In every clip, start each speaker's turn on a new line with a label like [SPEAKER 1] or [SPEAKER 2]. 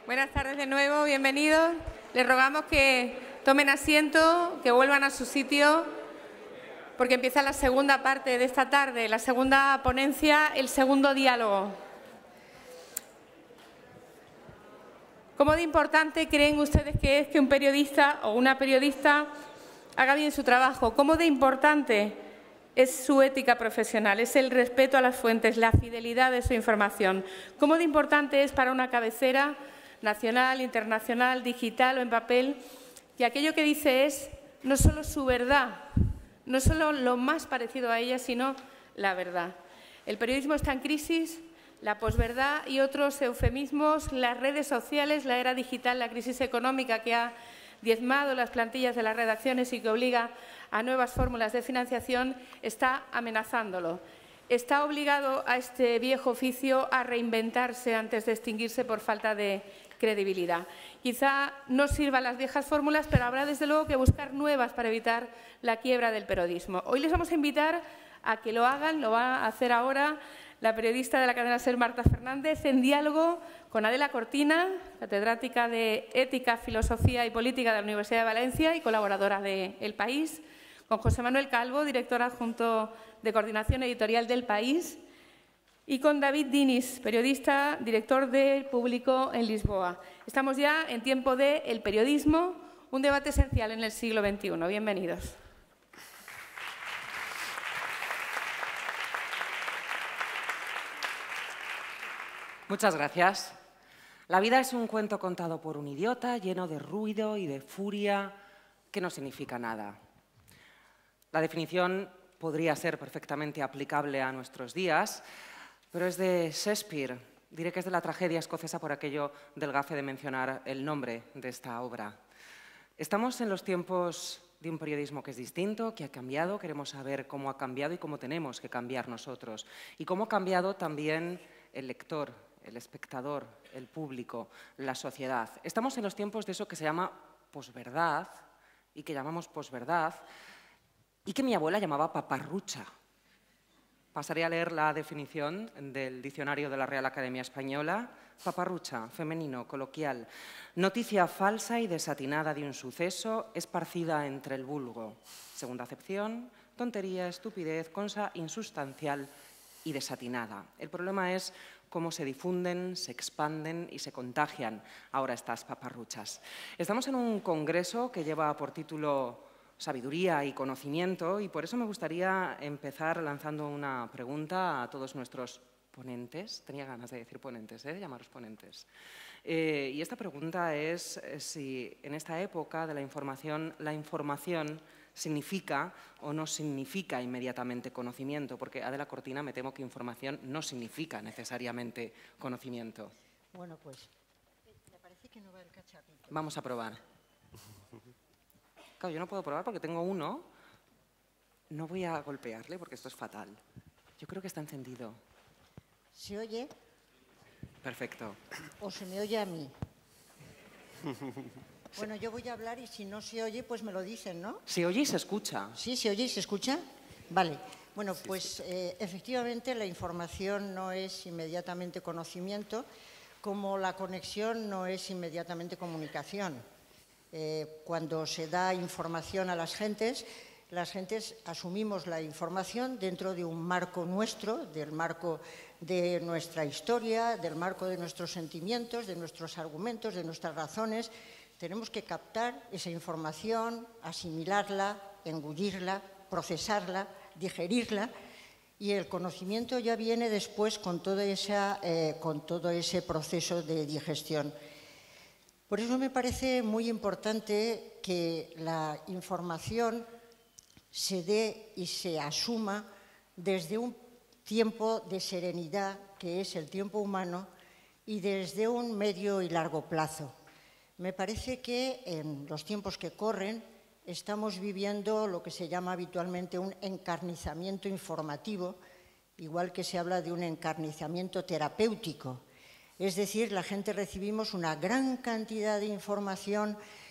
[SPEAKER 1] Buenas tardes de nuevo, bienvenidos. Les rogamos que tomen asiento, que vuelvan a su sitio, porque empieza la segunda parte de esta tarde, la segunda ponencia, el segundo diálogo. ¿Cómo de importante creen ustedes que es que un periodista o una periodista haga bien su trabajo? ¿Cómo de importante es su ética profesional? Es el respeto a las fuentes, la fidelidad de su información. ¿Cómo de importante es para una cabecera nacional, internacional, digital o en papel, que aquello que dice es no solo su verdad, no solo lo más parecido a ella, sino la verdad? El periodismo está en crisis, la posverdad y otros eufemismos, las redes sociales, la era digital, la crisis económica que ha diezmado las plantillas de las redacciones y que obliga a nuevas fórmulas de financiación, está amenazándolo. Está obligado a este viejo oficio a reinventarse antes de extinguirse por falta de credibilidad. Quizá no sirvan las viejas fórmulas, pero habrá desde luego que buscar nuevas para evitar la quiebra del periodismo. Hoy les vamos a invitar a que lo hagan, lo va a hacer ahora la periodista de la cadena SER, Marta Fernández, en diálogo con Adela Cortina, catedrática de Ética, Filosofía y Política de la Universidad de Valencia y colaboradora de El País, con José Manuel Calvo, director adjunto de Coordinación Editorial del País, y con David Diniz, periodista, director de Público en Lisboa. Estamos ya en tiempo de El periodismo, un debate esencial en el siglo XXI. Bienvenidos.
[SPEAKER 2] Muchas gracias. La vida es un cuento contado por un idiota, lleno de ruido y de furia, que no significa nada. La definición podría ser perfectamente aplicable a nuestros días, pero es de Shakespeare. Diré que es de la tragedia escocesa por aquello del gafe de mencionar el nombre de esta obra. Estamos en los tiempos de un periodismo que es distinto, que ha cambiado. Queremos saber cómo ha cambiado y cómo tenemos que cambiar nosotros. Y cómo ha cambiado también el lector, el espectador, el público, la sociedad. Estamos en los tiempos de eso que se llama posverdad y que llamamos posverdad y que mi abuela llamaba paparrucha. Pasaré a leer la definición del diccionario de la Real Academia Española. Paparrucha, femenino, coloquial. Noticia falsa y desatinada de un suceso esparcida entre el vulgo. Segunda acepción, tontería, estupidez, cosa insustancial y desatinada. El problema es cómo se difunden, se expanden y se contagian ahora estas paparruchas. Estamos en un congreso que lleva por título Sabiduría y Conocimiento, y por eso me gustaría empezar lanzando una pregunta a todos nuestros ponentes. Tenía ganas de decir ponentes, de llamaros ponentes. Y esta pregunta es si en esta época de la información significa o no significa inmediatamente conocimiento, porque Adela Cortina, me temo que información no significa necesariamente conocimiento.
[SPEAKER 3] Bueno, pues me parece que no va el cacharrito.
[SPEAKER 2] Vamos a probar. Claro, yo no puedo probar porque tengo uno. No voy a golpearle porque esto es fatal. Yo creo que está encendido.
[SPEAKER 3] ¿Se oye?
[SPEAKER 2] Perfecto.
[SPEAKER 3] ¿O se me oye a mí? Bueno, yo voy a hablar y si no se oye, pues me lo dicen, ¿no?
[SPEAKER 2] Se oye y se escucha.
[SPEAKER 3] ¿Sí? ¿Se oye y se escucha? Vale. Bueno, pues efectivamente la información no es inmediatamente conocimiento, como la conexión no es inmediatamente comunicación. Cuando se da información a las gentes asumimos la información dentro de un marco nuestro, del marco de nuestra historia, del marco de nuestros sentimientos, de nuestros argumentos, de nuestras razones. Tenemos que captar esa información, asimilarla, engullirla, procesarla, digerirla, y el conocimiento ya viene después con todo ese proceso de digestión. Por eso me parece muy importante que la información se dé y se asuma desde un tiempo de serenidad, que es el tiempo humano, y desde un medio y largo plazo. Me parece que en los tiempos que corren estamos viviendo lo que se llama habitualmente un encarnizamiento informativo, igual que se habla de un encarnizamiento terapéutico. Es decir, la gente recibimos una gran cantidad de información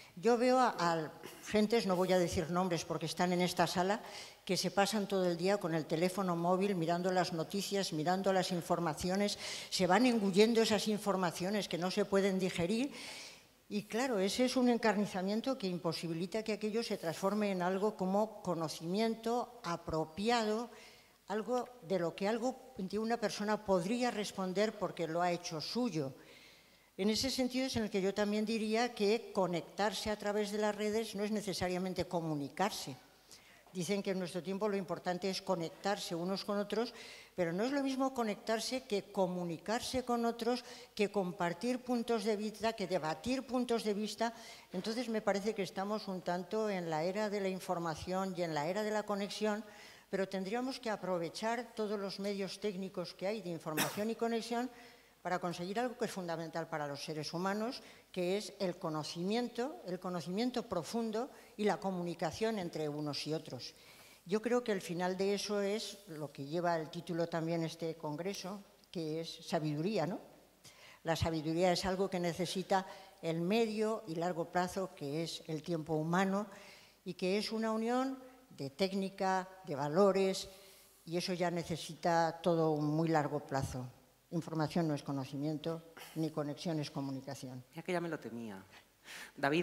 [SPEAKER 3] Yo veo a gentes, no voy a decir nombres porque están en esta sala, que se pasan todo el día con el teléfono móvil mirando las noticias, mirando las informaciones, se van engullendo esas informaciones que no se pueden digerir. Y claro, ese es un encarnizamiento que imposibilita que aquello se transforme en algo como conocimiento apropiado, algo de lo que una persona podría responder porque lo ha hecho suyo. En ese sentido es en el que yo también diría que conectarse a través de las redes no es necesariamente comunicarse. Dicen que en nuestro tiempo lo importante es conectarse unos con otros, pero no es lo mismo conectarse que comunicarse con otros, que compartir puntos de vista, que debatir puntos de vista. Entonces me parece que estamos un tanto en la era de la información y en la era de la conexión, pero tendríamos que aprovechar todos los medios técnicos que hay de información y conexión para conseguir algo que es fundamental para los seres humanos, que es el conocimiento profundo y la comunicación entre unos y otros. Yo creo que el final de eso es lo que lleva el título también este congreso, que es sabiduría, ¿no? La sabiduría es algo que necesita el medio y largo plazo, que es el tiempo humano, y que es una unión de técnica, de valores, y eso ya necesita todo un muy largo plazo. Información no es conocimiento, ni conexión es comunicación.
[SPEAKER 2] Ya que ya me lo temía. David,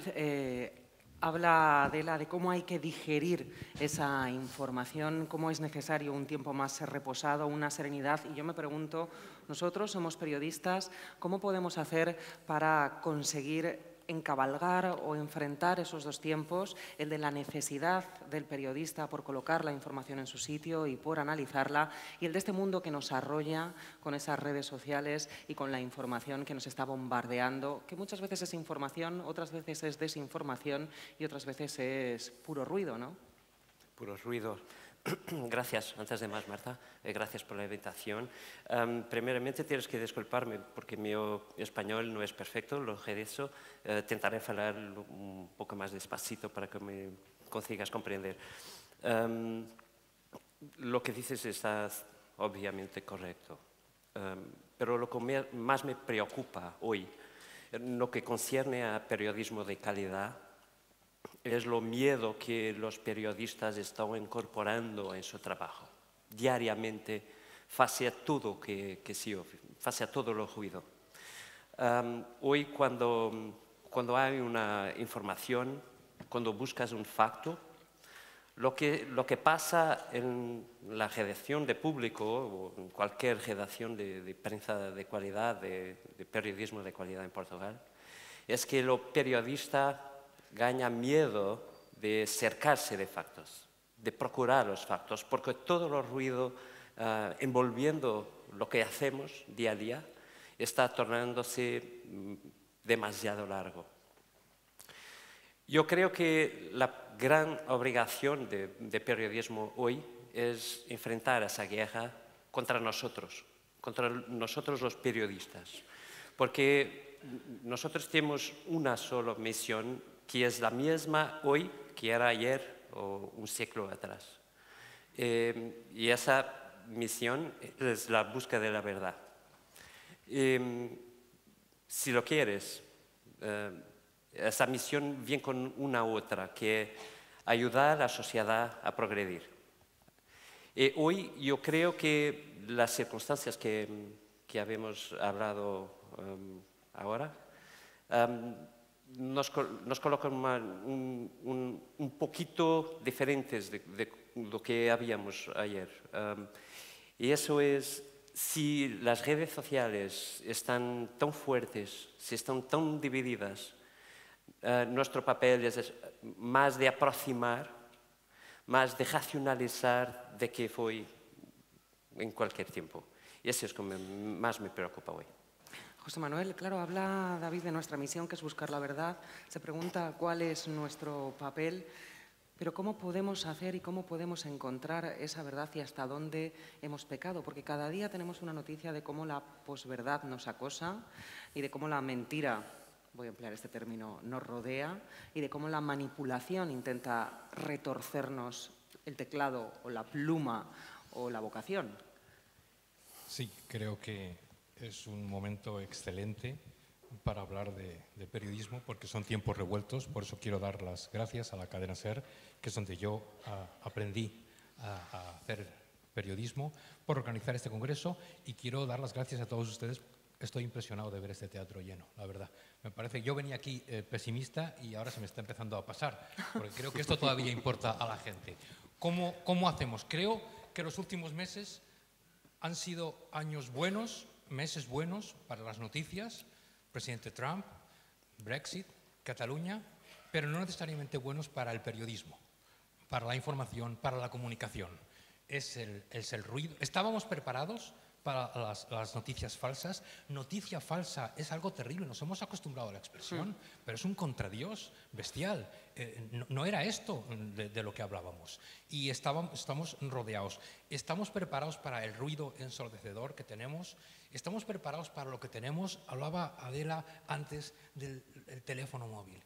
[SPEAKER 2] habla Adela de cómo hay que digerir esa información, cómo es necesario un tiempo más reposado, una serenidad. Y yo me pregunto, nosotros somos periodistas, ¿cómo podemos hacer para conseguir encabalgar o enfrentar esos dos tiempos, el de la necesidad del periodista por colocar la información en su sitio y por analizarla, y el de este mundo que nos arrolla con esas redes sociales y con la información que nos está bombardeando, que muchas veces es información, otras veces es desinformación y otras veces es puro ruido, ¿no?
[SPEAKER 4] Puro ruido. Gracias, antes de más, Marta, gracias por la invitación. Primeramente tienes que disculparme porque mi español no es perfecto, lo que dicho. Intentaré hablar un poco más despacito para que me consigas comprender. Lo que dices está obviamente correcto, pero lo que más me preocupa hoy, en lo que concierne a periodismo de calidad, es lo miedo que los periodistas están incorporando en su trabajo, diariamente, face a todo face a todo lo ruido. Hoy, cuando hay una información, cuando buscas un facto, lo que pasa en la redacción de Público o en cualquier redacción de prensa de calidad, de periodismo de calidad en Portugal, es que los periodistas gana miedo de cercarse de factos, de procurar los factos, porque todo el ruido envolviendo lo que hacemos día a día está tornándose demasiado largo. Yo creo que la gran obligación de periodismo hoy es enfrentar esa guerra contra nosotros los periodistas, porque nosotros tenemos una sola misión que es la misma hoy que era ayer o un siglo atrás. Y esa misión es la búsqueda de la verdad. Si lo quieres, esa misión viene con una otra, que es ayudar a la sociedad a progredir. Hoy yo creo que las circunstancias que habíamos hablado ahora nos colocan un poquito diferentes de lo que habíamos ayer. Y eso es, si las redes sociales están tan fuertes, si están tan divididas, nuestro papel es más de aproximar, más de racionalizar de que fue en cualquier tiempo. Y eso es lo que más me preocupa hoy.
[SPEAKER 2] José Manuel, claro, habla David de nuestra misión, que es buscar la verdad. Se pregunta cuál es nuestro papel, pero cómo podemos hacer y cómo podemos encontrar esa verdad y hasta dónde hemos pecado. Porque cada día tenemos una noticia de cómo la posverdad nos acosa y de cómo la mentira, voy a emplear este término, nos rodea, y de cómo la manipulación intenta retorcernos el teclado o la pluma o la vocación.
[SPEAKER 5] Sí, creo que es un momento excelente para hablar de periodismo, porque son tiempos revueltos. Por eso quiero dar las gracias a la cadena SER, que es donde yo aprendí a hacer periodismo, por organizar este congreso, y quiero dar las gracias a todos ustedes. Estoy impresionado de ver este teatro lleno, la verdad. Me parece que yo venía aquí pesimista y ahora se me está empezando a pasar, porque creo que esto todavía importa a la gente. ¿Cómo hacemos? Creo que los últimos meses han sido años buenos, meses buenos para las noticias, presidente Trump, Brexit, Cataluña, pero no necesariamente buenos para el periodismo, para la información, para la comunicación. Es el ruido. ¿Estábamos preparados para las noticias falsas? Noticia falsa es algo terrible, nos hemos acostumbrado a la expresión, pero es un contradios bestial. No era esto de lo que hablábamos. Y estamos rodeados. ¿Estamos preparados para el ruido ensordecedor que tenemos? ¿Estamos preparados para lo que tenemos? Hablaba Adela antes del teléfono móvil.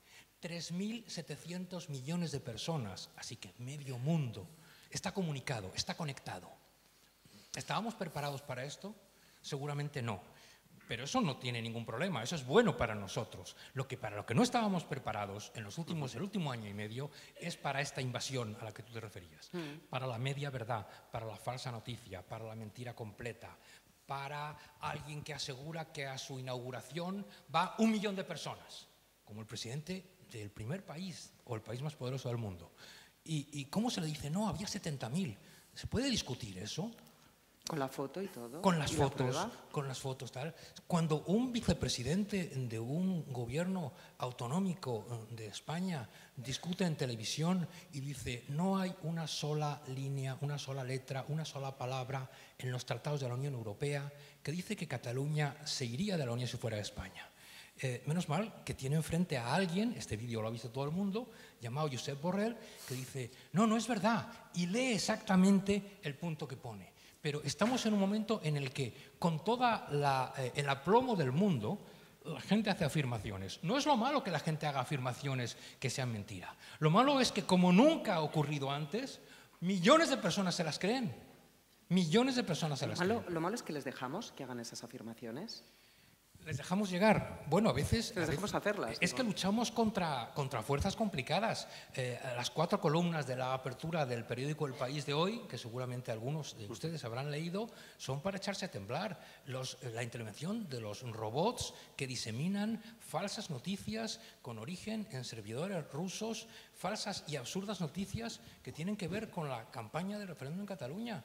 [SPEAKER 5] 3.700 millones de personas, así que medio mundo, está comunicado, está conectado. ¿Estábamos preparados para esto? Seguramente no. Pero eso no tiene ningún problema, eso es bueno para nosotros. Para lo que no estábamos preparados en el último año y medio es para esta invasión a la que tú te referías. Para la media verdad, para la falsa noticia, para la mentira completa, para alguien que asegura que a su inauguración va 1 millón de personas, como el presidente del primer país o el país más poderoso del mundo. ¿Y cómo se le dice? No, había 70.000. ¿Se puede discutir eso?
[SPEAKER 2] Con la foto y todo.
[SPEAKER 5] Con las fotos, tal. Cuando un vicepresidente de un gobierno autonómico de España discute en televisión y dice no hay una sola línea, una sola letra, una sola palabra en los tratados de la Unión Europea que dice que Cataluña se iría de la Unión si fuera de España. Menos mal que tiene enfrente a alguien, este vídeo lo ha visto todo el mundo, llamado Josep Borrell, que dice no es verdad, y lee exactamente el punto que pone. Pero estamos en un momento en el que, con todo el aplomo del mundo, la gente hace afirmaciones. No es lo malo que la gente haga afirmaciones que sean mentira. Lo malo es que, como nunca ha ocurrido antes, millones de personas se las creen. Millones de personas se las creen.
[SPEAKER 2] Lo malo es que les dejamos que hagan esas afirmaciones.
[SPEAKER 5] Les dejamos llegar. Bueno, a veces...
[SPEAKER 2] Les dejamos hacerlas.
[SPEAKER 5] Es que luchamos contra fuerzas complicadas. Las 4 columnas de la apertura del periódico El País de hoy, que seguramente algunos de ustedes habrán leído, son para echarse a temblar. La intervención de los robots que diseminan falsas noticias con origen en servidores rusos, falsas y absurdas noticias que tienen que ver con la campaña del referéndum en Cataluña.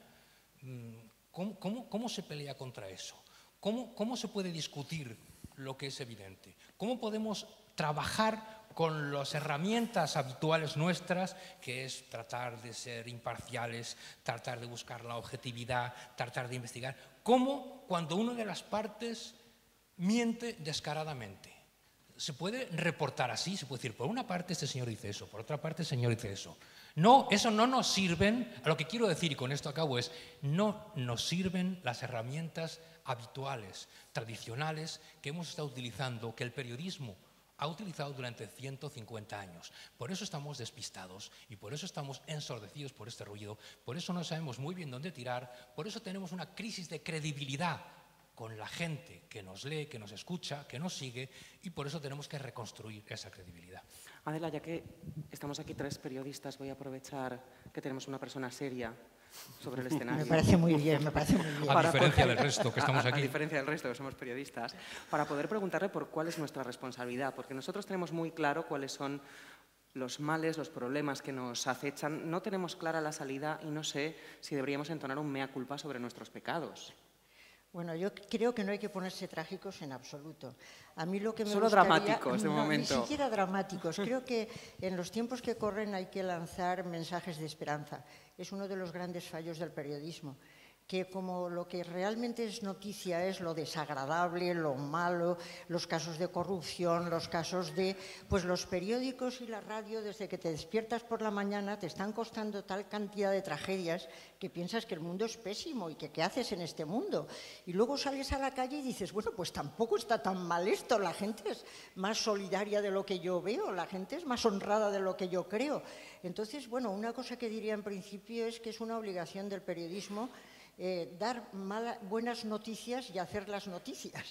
[SPEAKER 5] ¿Cómo se pelea contra eso? ¿Cómo se puede discutir lo que es evidente? ¿Cómo podemos trabajar con las herramientas habituales nuestras, que es tratar de ser imparciales, tratar de buscar la objetividad, tratar de investigar? ¿Cómo cuando una de las partes miente descaradamente? Se puede reportar así, se puede decir, por una parte este señor dice eso, por otra parte el señor dice eso. No, eso no nos sirven, a lo que quiero decir, y con esto acabo, es no nos sirven las herramientas habituales, tradicionales, que hemos estado utilizando, que el periodismo ha utilizado durante 150 años. Por eso estamos despistados y por eso estamos ensordecidos por este ruido, por eso no sabemos muy bien dónde tirar, por eso tenemos una crisis de credibilidad con la gente que nos lee, que nos escucha, que nos sigue, y por eso tenemos que reconstruir esa credibilidad.
[SPEAKER 2] Adela, ya que estamos aquí 3 periodistas, voy a aprovechar que tenemos una persona seria sobre el escenario.
[SPEAKER 3] Me parece muy bien, me parece muy bien.
[SPEAKER 5] A diferencia del resto que estamos aquí.
[SPEAKER 2] A diferencia del resto que somos periodistas, para poder preguntarle por cuál es nuestra responsabilidad, porque nosotros tenemos muy claro cuáles son los males, los problemas que nos acechan. No tenemos clara la salida y no sé si deberíamos entonar un mea culpa sobre nuestros pecados.
[SPEAKER 3] Bueno, yo creo que no hay que ponerse trágicos en absoluto. A mí lo que me
[SPEAKER 2] Solo
[SPEAKER 3] gustaría,
[SPEAKER 2] dramáticos, de momento.
[SPEAKER 3] Ni siquiera dramáticos. Creo que en los tiempos que corren hay que lanzar mensajes de esperanza. Es uno de los grandes fallos del periodismo, que como lo que realmente es noticia es lo desagradable, lo malo, los casos de corrupción, los casos de... Pues los periódicos y la radio, desde que te despiertas por la mañana, te están costando tal cantidad de tragedias que piensas que el mundo es pésimo y que qué haces en este mundo. Y luego sales a la calle y dices, bueno, pues tampoco está tan mal esto, la gente es más solidaria de lo que yo veo, la gente es más honrada de lo que yo creo. Entonces, bueno, una cosa que diría en principio es que es una obligación del periodismo dar buenas noticias y hacer las noticias.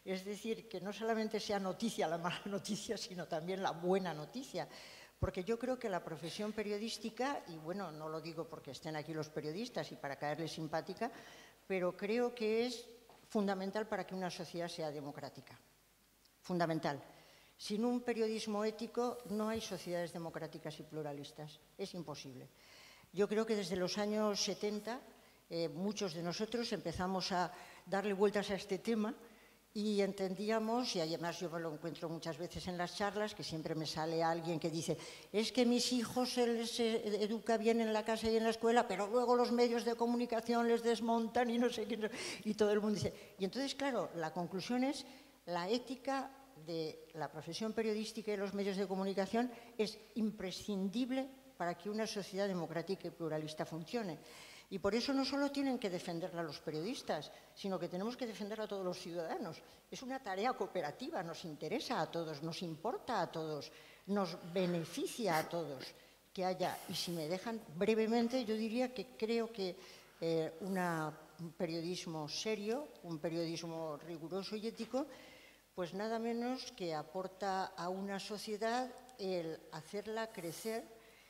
[SPEAKER 3] Es decir, que no solamente sea noticia la mala noticia, sino también la buena noticia. Porque yo creo que la profesión periodística, y bueno, no lo digo porque estén aquí los periodistas y para caerles simpática, pero creo que es fundamental para que una sociedad sea democrática. Fundamental. Sin un periodismo ético no hay sociedades democráticas y pluralistas. Es imposible. Yo creo que desde los años 70 muchos de nosotros empezamos a darle vueltas a este tema y entendíamos, y además yo me lo encuentro muchas veces en las charlas, que siempre me sale alguien que dice, es que mis hijos se les educa bien en la casa y en la escuela, pero luego los medios de comunicación les desmontan y no sé qué, y todo el mundo dice. Y entonces, claro, la conclusión es la ética de la profesión periodística y los medios de comunicación es imprescindible para que una sociedad democrática y pluralista funcione. Y por eso no solo tienen que defenderla los periodistas, sino que tenemos que defenderla a todos los ciudadanos. Es una tarea cooperativa, nos interesa a todos, nos importa a todos, nos beneficia a todos que haya. Y si me dejan brevemente, yo diría que creo que un periodismo serio, un periodismo riguroso y ético, pues nada menos que aporta a una sociedad el hacerla crecer,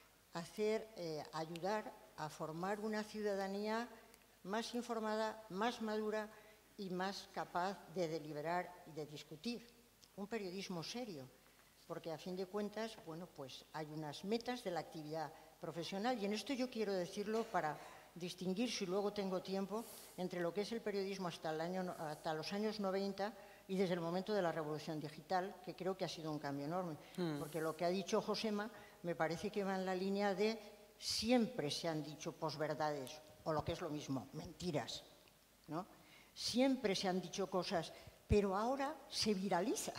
[SPEAKER 3] ayudar a formar una ciudadanía más informada, más madura y más capaz de deliberar y de discutir. Un periodismo serio, porque a fin de cuentas, bueno, pues hay unas metas de la actividad profesional y en esto yo quiero decirlo para distinguir, si luego tengo tiempo, entre lo que es el periodismo hasta los años 90 y desde el momento de la revolución digital, que creo que ha sido un cambio enorme. Porque lo que ha dicho Josema me parece que va en la línea de siempre se han dicho posverdades, o lo que es lo mismo, mentiras, ¿no? Siempre se han dicho cosas, pero ahora se viraliza.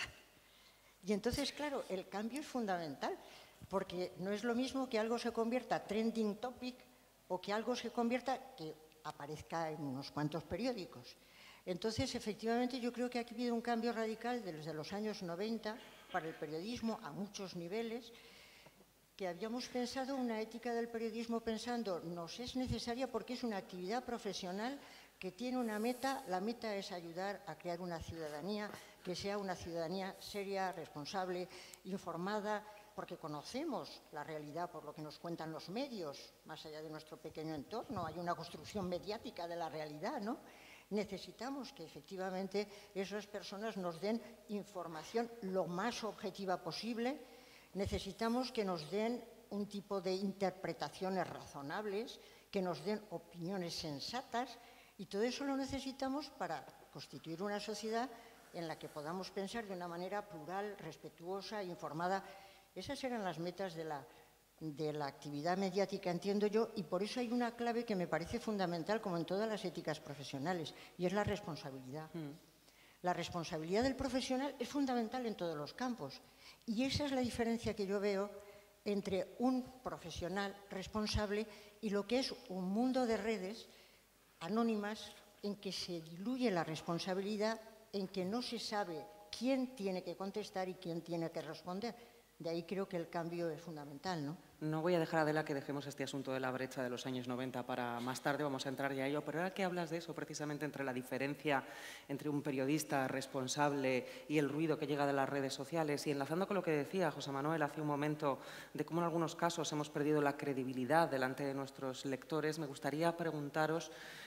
[SPEAKER 3] Y entonces, claro, el cambio es fundamental, porque no es lo mismo que algo se convierta trending topic o que algo se convierta, que aparezca en unos cuantos periódicos. Entonces, efectivamente, yo creo que ha habido un cambio radical desde los años 90 para el periodismo a muchos niveles, que habíamos pensado una ética del periodismo pensando nos es necesaria porque es una actividad profesional que tiene una meta. La meta es ayudar a crear una ciudadanía que sea una ciudadanía seria, responsable, informada, porque conocemos la realidad por lo que nos cuentan los medios, más allá de nuestro pequeño entorno. Hay una construcción mediática de la realidad, ¿no? Necesitamos que efectivamente esas personas nos den información lo más objetiva posible. Necesitamos que nos den un tipo de interpretaciones razonables, que nos den opiniones sensatas, y todo eso lo necesitamos para constituir una sociedad en la que podamos pensar de una manera plural, respetuosa, informada. Esas eran las metas de la actividad mediática, entiendo yo, y por eso hay una clave que me parece fundamental, como en todas las éticas profesionales, y es la responsabilidad. La responsabilidad del profesional es fundamental en todos los campos. Y esa es la diferencia que yo veo entre un profesional responsable y lo que es un mundo de redes anónimas en que se diluye la responsabilidad, en que no se sabe quién tiene que contestar y quién tiene que responder. De ahí creo que el cambio es fundamental, ¿no?
[SPEAKER 2] No voy a dejar, Adela, que dejemos este asunto de la brecha de los años 90 para más tarde, vamos a entrar ya a ello, pero ahora que hablas de eso, precisamente entre la diferencia entre un periodista responsable y el ruido que llega de las redes sociales, y enlazando con lo que decía José Manuel hace un momento, de cómo en algunos casos hemos perdido la credibilidad delante de nuestros lectores, me gustaría preguntaros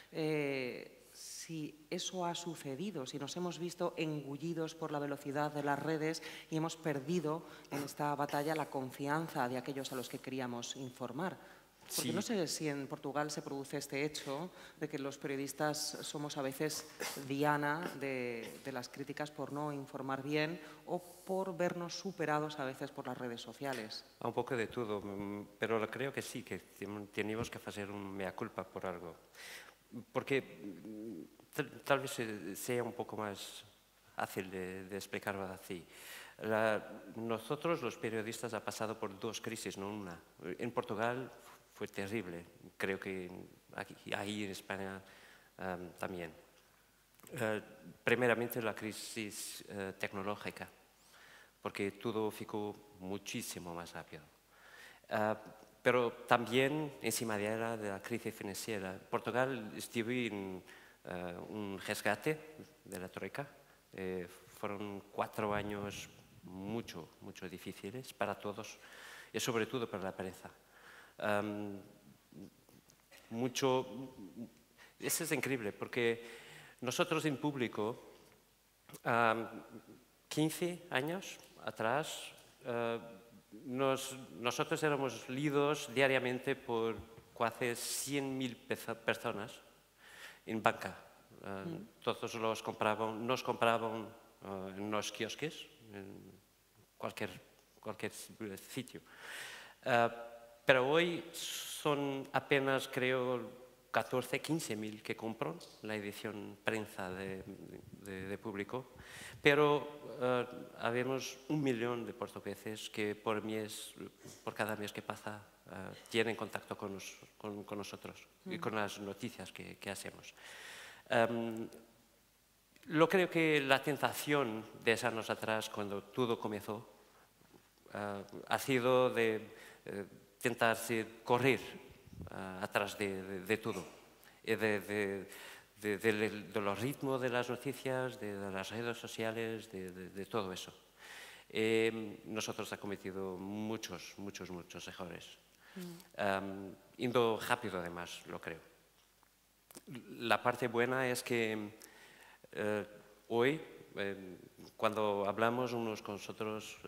[SPEAKER 2] si eso ha sucedido, si nos hemos visto engullidos por la velocidad de las redes y hemos perdido en esta batalla la confianza de aquellos a los que queríamos informar. Porque no sé si en Portugal se produce este hecho de que los periodistas somos a veces diana de las críticas por no informar bien o por vernos superados a veces por las redes sociales.
[SPEAKER 4] Un poco de todo, pero creo que sí, que tenemos que hacer un mea culpa por algo. Porque tal vez sea un poco más fácil de explicarlo así. Nosotros, los periodistas, ha pasado por dos crisis, no una. En Portugal fue terrible, creo que ahí en España también. Primeramente la crisis tecnológica, porque todo ficó muchísimo más rápido. Pero también encima de la crisis financiera. Portugal estuvo en un rescate de la troika Fueron 4 años mucho difíciles para todos y sobre todo para la prensa. Eso es increíble porque nosotros en público, 15 años atrás, nosotros éramos leídos diariamente por casi 100.000 personas en banca. Todos nos compraban en los kiosques, en cualquier sitio. Pero hoy son apenas, creo, 14, 15.000 que compran la edición prensa de público, pero habemos 1 millón de portugueses que por cada mes que pasa tienen contacto con nosotros y con las noticias que hacemos. Yo creo que la tentación de 10 años atrás, cuando todo comenzó, ha sido de intentar correr atrás de todo, de los ritmos de las noticias, de las redes sociales, de todo eso. Nosotros hemos cometido muchos errores, yendo rápido además, lo creo. La parte buena es que hoy, cuando hablamos unos con otros,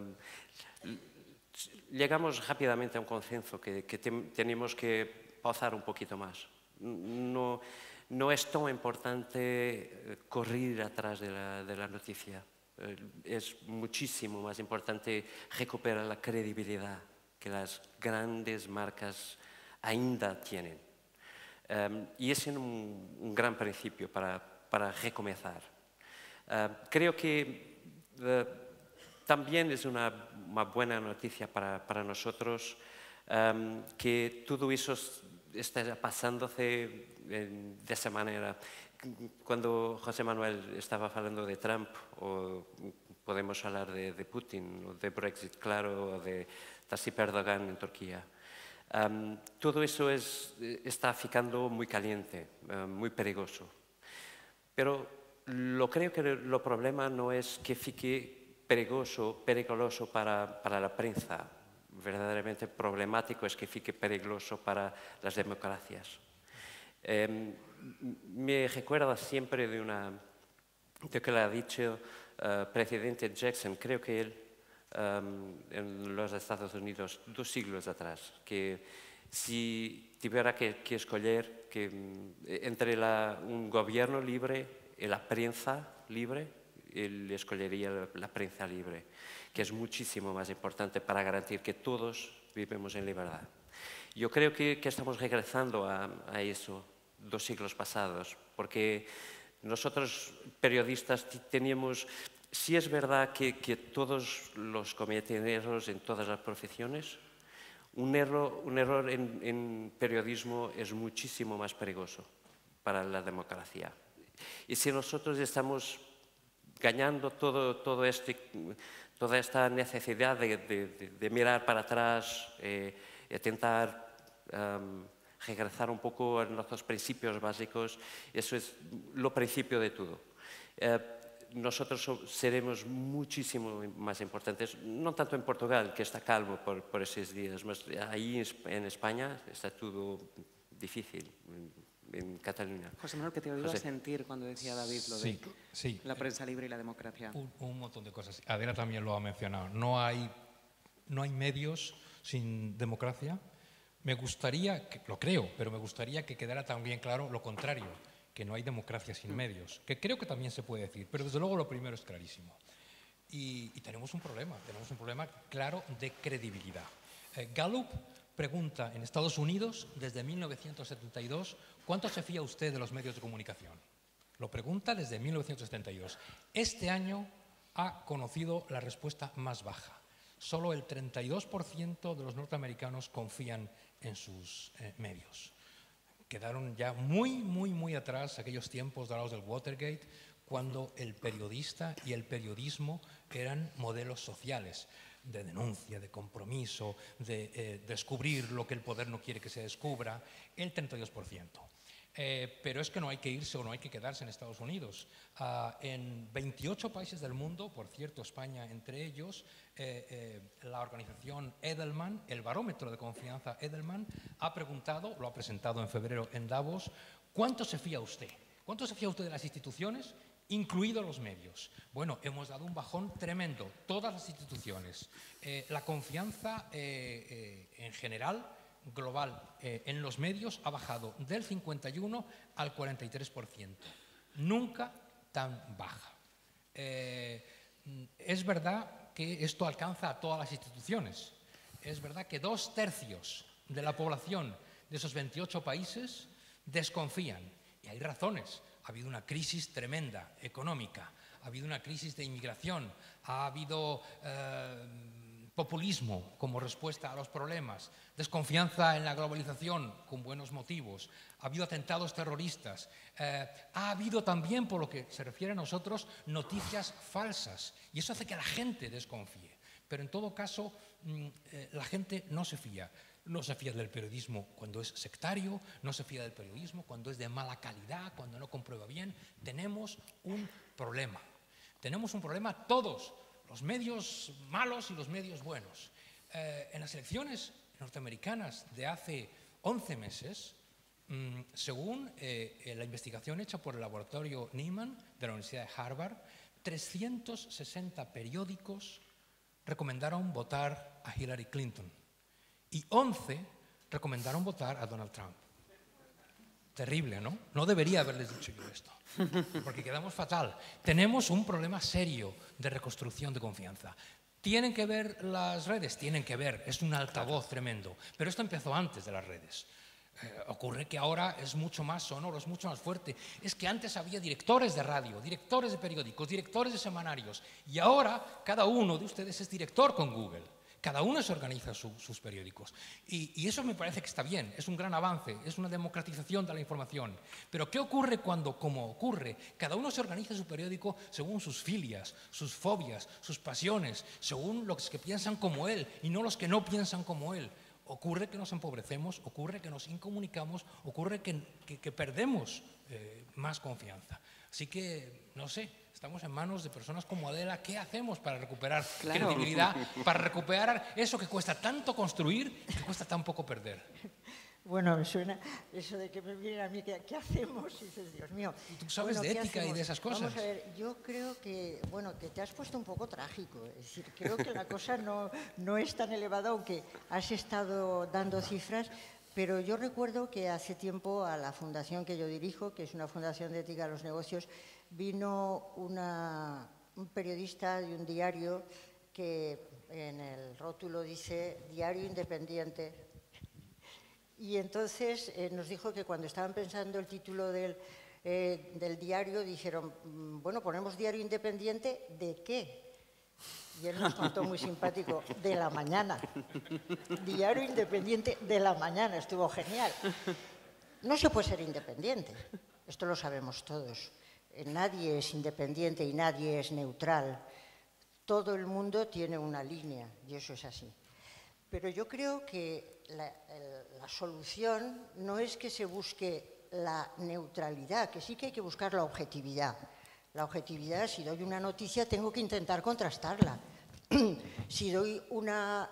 [SPEAKER 4] llegamos rápidamente a un consenso que tenemos que pausar un poquito más. No es tan importante correr atrás de la noticia. Es muchísimo más importante recuperar la credibilidad que las grandes marcas ainda tienen. Y ese es un gran principio para recomenzar. Creo que también es una buena noticia para nosotros que todo eso está pasándose de esa manera. Cuando José Manuel estaba hablando de Trump, o podemos hablar de Putin, o de Brexit, claro, o de Tayyip Erdogan en Turquía. Todo eso está ficando muy caliente, muy peligroso. Pero creo que el problema no es que fique peligroso para la prensa. Verdaderamente problemático es que fique peligroso para las democracias. Me recuerda siempre de que le ha dicho el presidente Jackson, creo que él, en los Estados Unidos 2 siglos atrás, que si tuviera que escoger entre un gobierno libre y la prensa libre, él escogería la prensa libre, que es muchísimo más importante para garantizar que todos vivimos en libertad. Yo creo que estamos regresando a eso 2 siglos pasados, porque nosotros periodistas teníamos. Sí es verdad que todos los cometen errores en todas las profesiones. Un error en periodismo es muchísimo más peligroso para la democracia. Y si nosotros estamos ganando toda esta necesidad de mirar para atrás, intentar regresar un poco a nuestros principios básicos, eso es lo principio de todo. Nosotros seremos muchísimo más importantes, no tanto en Portugal, que está calmo por esos días, pero ahí en España está todo difícil, en Cataluña.
[SPEAKER 2] José Manuel, que te oigo sentir cuando decía David lo de la prensa libre y la democracia.
[SPEAKER 5] Un montón de cosas. Adela también lo ha mencionado. No hay medios sin democracia. Me gustaría, lo creo, pero me gustaría que quedara también claro lo contrario, que no hay democracia sin medios, que creo que también se puede decir, pero desde luego lo primero es clarísimo. Y tenemos un problema claro de credibilidad. Gallup pregunta en Estados Unidos, desde 1972, ¿cuánto se fía usted de los medios de comunicación? Lo pregunta desde 1972. Este año ha conocido la respuesta más baja. Solo el 32% de los norteamericanos confían en sus medios. Quedaron ya muy atrás aquellos tiempos dorados del Watergate, cuando el periodista y el periodismo eran modelos sociales de denuncia, de compromiso, de descubrir lo que el poder no quiere que se descubra, el 32%. Pero es que no hay que irse o no hay que quedarse en Estados Unidos. En 28 países del mundo, por cierto, España entre ellos, la organización Edelman, el barómetro de confianza Edelman, ha preguntado, lo ha presentado en febrero en Davos, ¿cuánto se fía usted? ¿Cuánto se fía usted de las instituciones, incluidos los medios? Bueno, hemos dado un bajón tremendo, todas las instituciones. La confianza en general, global, en los medios ha bajado del 51 al 43%. Nunca tan baja. Es verdad que esto alcanza a todas las instituciones. Es verdad que 2/3 de la población de esos 28 países desconfían. Y hay razones. Ha habido una crisis tremenda económica, ha habido una crisis de inmigración, ha habido populismo como respuesta a los problemas, desconfianza en la globalización con buenos motivos, ha habido atentados terroristas, ha habido también, por lo que se refiere a nosotros, noticias falsas, y eso hace que la gente desconfíe. Pero en todo caso, la gente no se fía. No se fía del periodismo cuando es sectario, no se fía del periodismo cuando es de mala calidad, cuando no comprueba bien. Tenemos un problema. Tenemos un problema todos, los medios malos y los medios buenos. En las elecciones norteamericanas de hace 11 meses, según la investigación hecha por el laboratorio Nieman de la Universidad de Harvard, 360 periódicos recomendaron votar a Hillary Clinton. Y 11 recomendaron votar a Donald Trump. Terrible, ¿no? No debería haberles dicho yo esto, porque quedamos fatal. Tenemos un problema serio de reconstrucción de confianza. ¿Tienen que ver las redes? Tienen que ver, es un altavoz tremendo. Pero esto empezó antes de las redes. Ocurre que ahora es mucho más sonoro, es mucho más fuerte. Es que antes había directores de radio, directores de periódicos, directores de semanarios. Y ahora cada uno de ustedes es director con Google. Cada uno se organiza sus periódicos. Y eso me parece que está bien, es un gran avance, es una democratización de la información. Pero ¿qué ocurre cuando, como ocurre, cada uno se organiza su periódico según sus filias, sus fobias, sus pasiones, según los que piensan como él y no los que no piensan como él? Ocurre que nos empobrecemos, ocurre que nos incomunicamos, ocurre que perdemos más confianza. Así que, no sé, estamos en manos de personas como Adela. ¿Qué hacemos para recuperar credibilidad, para recuperar eso que cuesta tanto construir y que cuesta tan poco perder?
[SPEAKER 3] Bueno, me suena eso de que me vienen a mí, ¿qué hacemos? Y dices, Dios mío.
[SPEAKER 5] Tú sabes de ética y de esas cosas.
[SPEAKER 3] Vamos a ver, yo creo que, bueno, que te has puesto un poco trágico. Es decir, creo que la cosa no es tan elevada, aunque has estado dando cifras. Pero yo recuerdo que hace tiempo a la fundación que yo dirijo, que es una fundación de ética a los negocios, vino un periodista de un diario que en el rótulo dice Diario Independiente. Y entonces nos dijo que cuando estaban pensando el título del diario, dijeron, bueno, ponemos Diario Independiente, ¿de qué? Y él nos contó muy simpático, de la mañana. Diario Independiente de la mañana, estuvo genial. No se puede ser independiente, esto lo sabemos todos. Nadie es independiente y nadie es neutral. Todo el mundo tiene una línea y eso es así. Pero yo creo que la solución no es que se busque la neutralidad, que sí que hay que buscar la objetividad. La objetividad, si doy una noticia, tengo que intentar contrastarla. Si doy una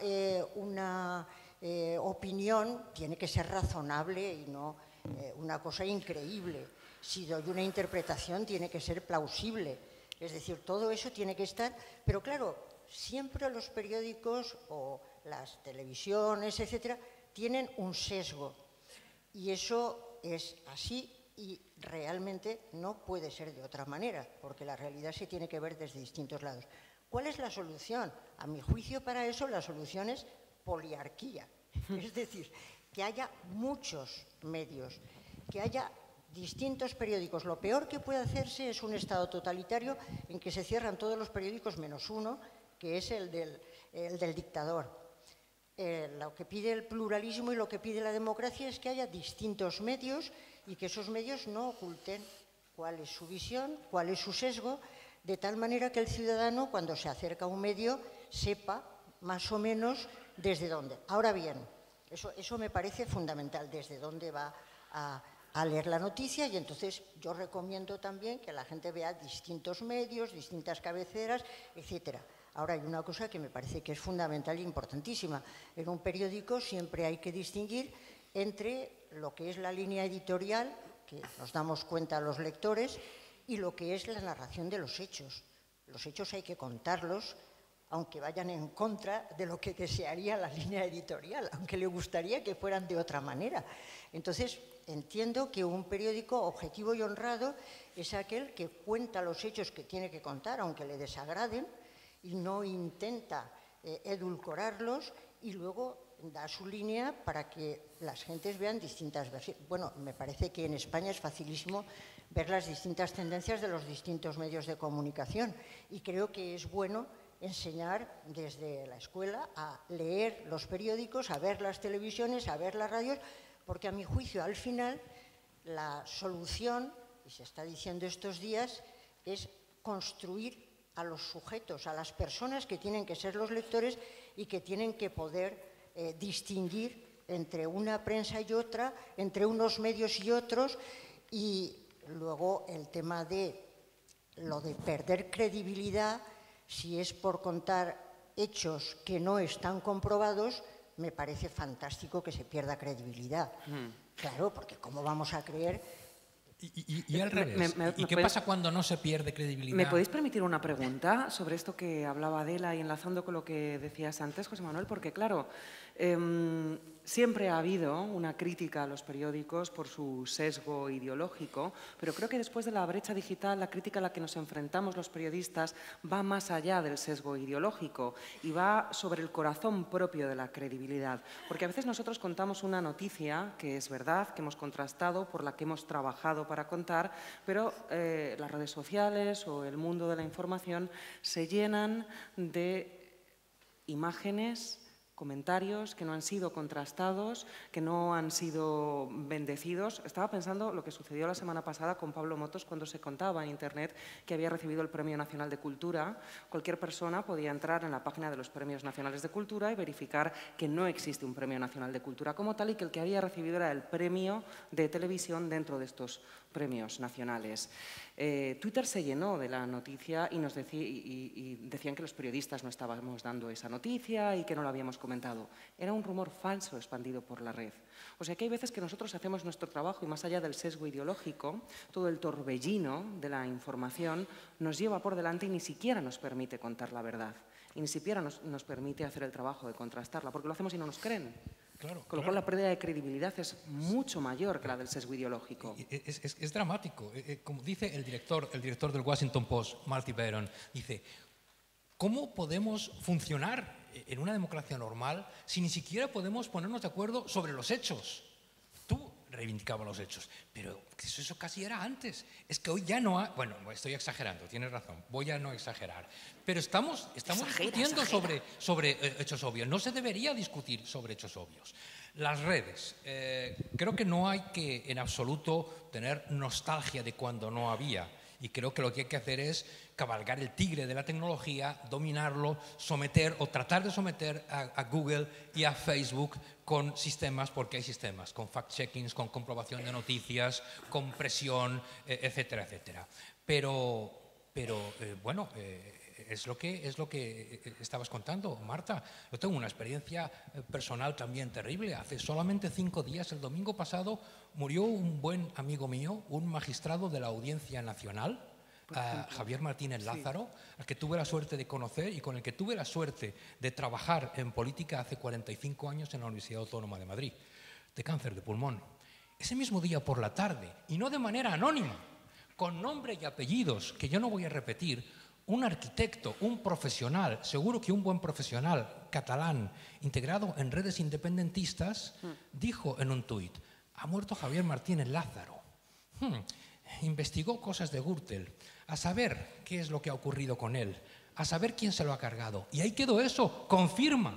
[SPEAKER 3] opinión, tiene que ser razonable y no una cosa increíble. Si doy una interpretación, tiene que ser plausible. Es decir, todo eso tiene que estar. Pero claro, siempre los periódicos o las televisiones, etcétera, tienen un sesgo. Y eso es así. Y realmente no puede ser de otra manera, porque la realidad se tiene que ver desde distintos lados. ¿Cuál es la solución? A mi juicio, para eso la solución es poliarquía. Es decir, que haya muchos medios, que haya distintos periódicos. Lo peor que puede hacerse es un Estado totalitario en que se cierran todos los periódicos menos uno, que es el del dictador. Lo que pide el pluralismo y lo que pide la democracia es que haya distintos medios y que esos medios no oculten cuál es su visión, cuál es su sesgo, de tal manera que el ciudadano, cuando se acerca a un medio, sepa más o menos desde dónde. Ahora bien, eso me parece fundamental, desde dónde va a a leer la noticia, y entonces yo recomiendo también que la gente vea distintos medios, distintas cabeceras, etcétera. Ahora, hay una cosa que me parece que es fundamental e importantísima. En un periódico siempre hay que distinguir entre lo que es la línea editorial, que nos damos cuenta los lectores, y lo que es la narración de los hechos. Los hechos hay que contarlos, aunque vayan en contra de lo que desearía la línea editorial, aunque le gustaría que fueran de otra manera. Entonces, entiendo que un periódico objetivo y honrado es aquel que cuenta los hechos que tiene que contar, aunque le desagraden, y no intenta edulcorarlos, y luego da su línea para que las gentes vean distintas versiones. Bueno, me parece que en España es facilísimo ver las distintas tendencias de los distintos medios de comunicación, y creo que es bueno enseñar desde la escuela a leer los periódicos, a ver las televisiones, a ver las radios, porque a mi juicio, al final, la solución, y se está diciendo estos días, es construir a los sujetos, a las personas que tienen que ser los lectores y que tienen que poder distinguir entre una prensa y otra, entre unos medios y otros, y luego el tema de lo de perder credibilidad, si es por contar hechos que no están comprobados, me parece fantástico que se pierda credibilidad. Claro, porque ¿cómo vamos a creer?
[SPEAKER 5] Y al revés. ¿Y qué pasa cuando no se pierde credibilidad?
[SPEAKER 2] ¿Me podéis permitir una pregunta sobre esto que hablaba Adela y enlazando con lo que decías antes, José Manuel? Porque, claro, siempre ha habido una crítica a los periódicos por su sesgo ideológico, pero creo que después de la brecha digital, la crítica a la que nos enfrentamos los periodistas va más allá del sesgo ideológico y va sobre el corazón propio de la credibilidad. Porque a veces nosotros contamos una noticia que es verdad, que hemos contrastado, por la que hemos trabajado para contar, pero las redes sociales o el mundo de la información se llenan de imágenes, comentarios que no han sido contrastados, que no han sido bendecidos. Estaba pensando lo que sucedió la semana pasada con Pablo Motos cuando se contaba en Internet que había recibido el Premio Nacional de Cultura. Cualquier persona podía entrar en la página de los Premios Nacionales de Cultura y verificar que no existe un Premio Nacional de Cultura como tal y que el que había recibido era el premio de televisión dentro de estos premios nacionales. Twitter se llenó de la noticia y decían que los periodistas no estábamos dando esa noticia y que no lo habíamos comentado. Era un rumor falso expandido por la red. O sea que hay veces que nosotros hacemos nuestro trabajo y más allá del sesgo ideológico, todo el torbellino de la información nos lleva por delante y ni siquiera nos permite contar la verdad. Y ni siquiera nos permite hacer el trabajo de contrastarla, porque lo hacemos y no nos creen.
[SPEAKER 5] Claro,
[SPEAKER 2] con lo cual la pérdida de credibilidad es mucho mayor que la del sesgo ideológico.
[SPEAKER 5] Es dramático. Como dice el director del Washington Post, Marty Baron, dice, ¿cómo podemos funcionar en una democracia normal si ni siquiera podemos ponernos de acuerdo sobre los hechos? Tú reivindicabas los hechos, pero eso casi era antes. Es que hoy ya no hay... Bueno, estoy exagerando, tienes razón, voy a no exagerar. Pero estamos discutiendo sobre hechos obvios. No se debería discutir sobre hechos obvios. Las redes. Creo que no hay que, en absoluto, tener nostalgia de cuando no había. Y creo que lo que hay que hacer es cabalgar el tigre de la tecnología, dominarlo, someter o tratar de someter a Google y a Facebook con sistemas, porque hay sistemas, con fact-checkings, con comprobación de noticias, con presión, etcétera, etcétera. Pero bueno, es lo que estabas contando, Marta. Yo tengo una experiencia personal también terrible. Hace solamente 5 días, el domingo pasado, murió un buen amigo mío, un magistrado de la Audiencia Nacional, Javier Martínez Lázaro, al que tuve la suerte de conocer y con el que tuve la suerte de trabajar en política hace 45 años en la Universidad Autónoma de Madrid, de cáncer de pulmón. Ese mismo día por la tarde, y no de manera anónima, con nombre y apellidos que yo no voy a repetir, un arquitecto, un profesional, seguro que un buen profesional catalán, integrado en redes independentistas, dijo en un tuit, ha muerto Javier Martínez Lázaro. Investigó cosas de Gürtel, a saber qué es lo que ha ocurrido con él, a saber quién se lo ha cargado. Y ahí quedó eso, confirma.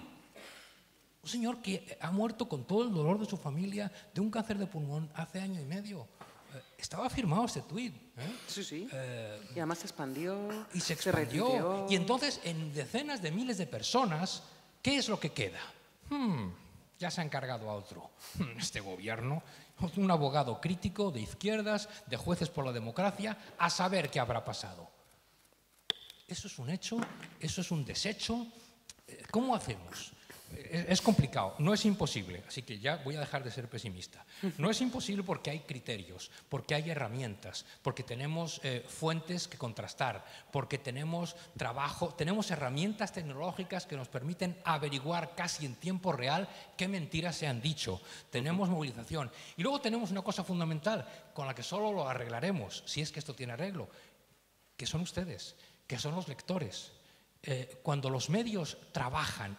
[SPEAKER 5] Un señor que ha muerto con todo el dolor de su familia de un cáncer de pulmón hace 1 año y medio. Estaba firmado este tuit.
[SPEAKER 2] Sí, sí. Y además se expandió.
[SPEAKER 5] Y se expandió. Y entonces, en decenas de miles de personas, ¿qué es lo que queda? Ya se ha encargado a otro, este gobierno, un abogado crítico de izquierdas, de jueces por la democracia, a saber qué habrá pasado. ¿Eso es un hecho? ¿Eso es un desecho? ¿Cómo hacemos? Es complicado, no es imposible, así que ya voy a dejar de ser pesimista. No es imposible porque hay criterios, porque hay herramientas, porque tenemos fuentes que contrastar, porque tenemos trabajo, tenemos herramientas tecnológicas que nos permiten averiguar casi en tiempo real qué mentiras se han dicho. Tenemos movilización. Y luego tenemos una cosa fundamental con la que solo lo arreglaremos, si es que esto tiene arreglo, que son ustedes, que son los lectores. Cuando los medios trabajan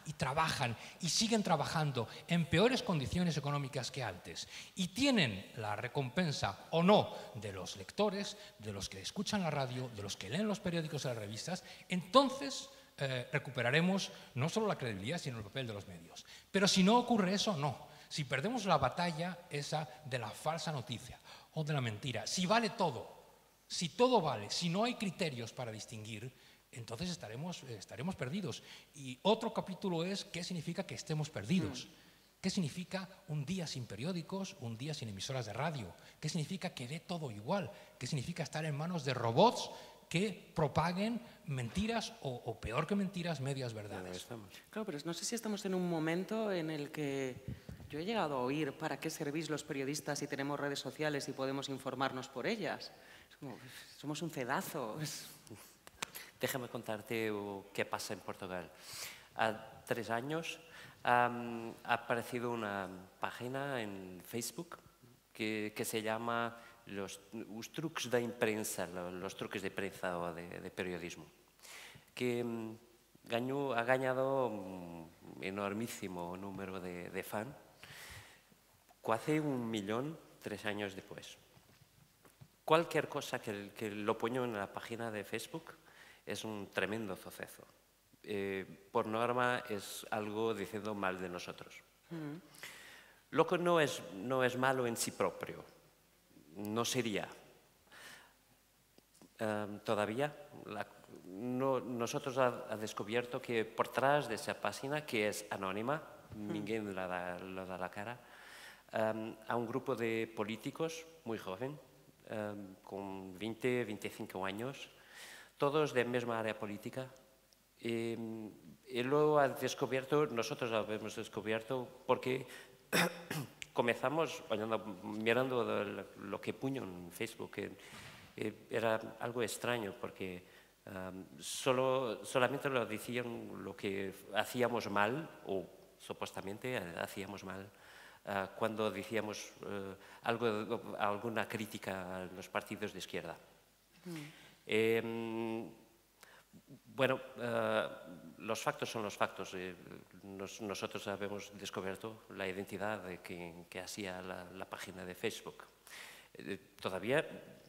[SPEAKER 5] y siguen trabajando en peores condiciones económicas que antes y tienen la recompensa o no de los lectores, de los que escuchan la radio, de los que leen los periódicos y las revistas, entonces recuperaremos no solo la credibilidad, sino el papel de los medios. Pero si no ocurre eso, no. Si perdemos la batalla esa de la falsa noticia o de la mentira, si vale todo, si todo vale, si no hay criterios para distinguir, entonces estaremos perdidos. Y otro capítulo es qué significa que estemos perdidos. ¿Qué significa un día sin periódicos, un día sin emisoras de radio? ¿Qué significa que dé todo igual? ¿Qué significa estar en manos de robots que propaguen mentiras o peor que mentiras, medias verdades?
[SPEAKER 2] Claro, pero no sé si estamos en un momento en el que yo he llegado a oír para qué servís los periodistas si tenemos redes sociales y podemos informarnos por ellas. Es como, somos un cedazo.
[SPEAKER 4] Déjame contarte qué pasa en Portugal. Há 3 años ha aparecido una página en Facebook que se llama los truques de imprensa, los truques de prensa o de periodismo, que ha ganado un enormísimo número de fans, casi 1 millón 3 años después. Cualquier cosa que lo pongo en la página de Facebook es un tremendo suceso. Por norma es algo diciendo mal de nosotros. Lo que no es malo en sí propio, no sería. Todavía nosotros ha descubierto que por detrás de esa página, que es anónima, ninguém lo da la cara, hay un grupo de políticos muy joven, con 20, 25 años, todos de la misma área política, y luego nosotros lo hemos descubierto porque comenzamos mirando lo que puño en Facebook. Era algo extraño porque solamente lo decían lo que hacíamos mal, o supuestamente hacíamos mal, cuando decíamos alguna crítica a los partidos de izquierda. Bueno, los factos son los factos. Nosotros habíamos descubierto la identidad de que hacía la página de Facebook. Todavía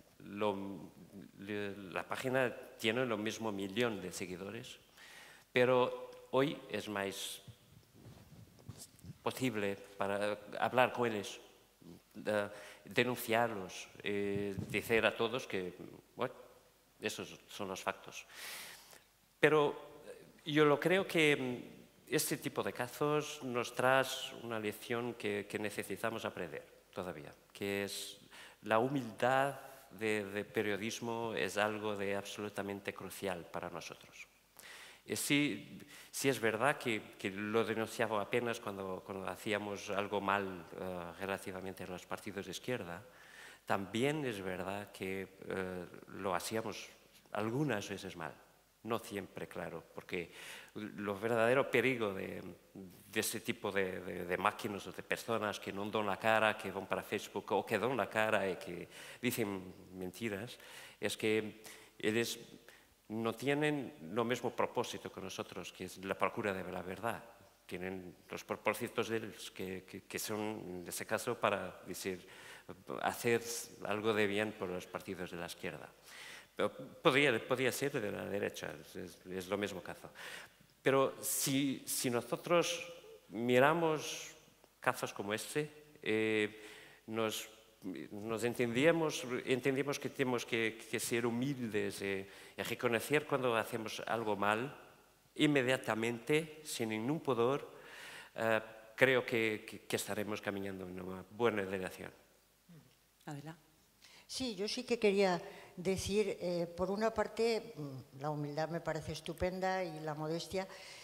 [SPEAKER 4] la página tiene lo mismo 1 millón de seguidores, pero hoy es más posible para hablar con ellos, denunciarlos, decir a todos que, bueno, esos son los factos. Pero yo creo que este tipo de casos nos trae una lección que necesitamos aprender todavía, que es la humildad de periodismo. Es algo absolutamente crucial para nosotros. Sí es verdad que lo denunciaba apenas cuando hacíamos algo mal relativamente a los partidos de izquierda. También es verdad que lo hacíamos algunas veces mal, no siempre, claro, porque lo verdadero peligro de este tipo de máquinas o de personas que no dan la cara, que van para Facebook o que dan la cara y que dicen mentiras, es que ellos no tienen lo mismo propósito que nosotros, que es la procura de la verdad. Tienen los propósitos de ellos, que son, en ese caso, para hacer algo de bien por los partidos de la izquierda. Podría ser de la derecha, es lo mismo caso. Pero si nosotros miramos casos como este, nos entendemos que tenemos que ser humildes y reconocer cuando hacemos algo mal, inmediatamente, sin ningún pudor, creo que estaremos caminando en una buena dirección.
[SPEAKER 2] Adela.
[SPEAKER 3] Sí, yo sí que quería decir, por una parte, la humildad me parece estupenda y la modestia,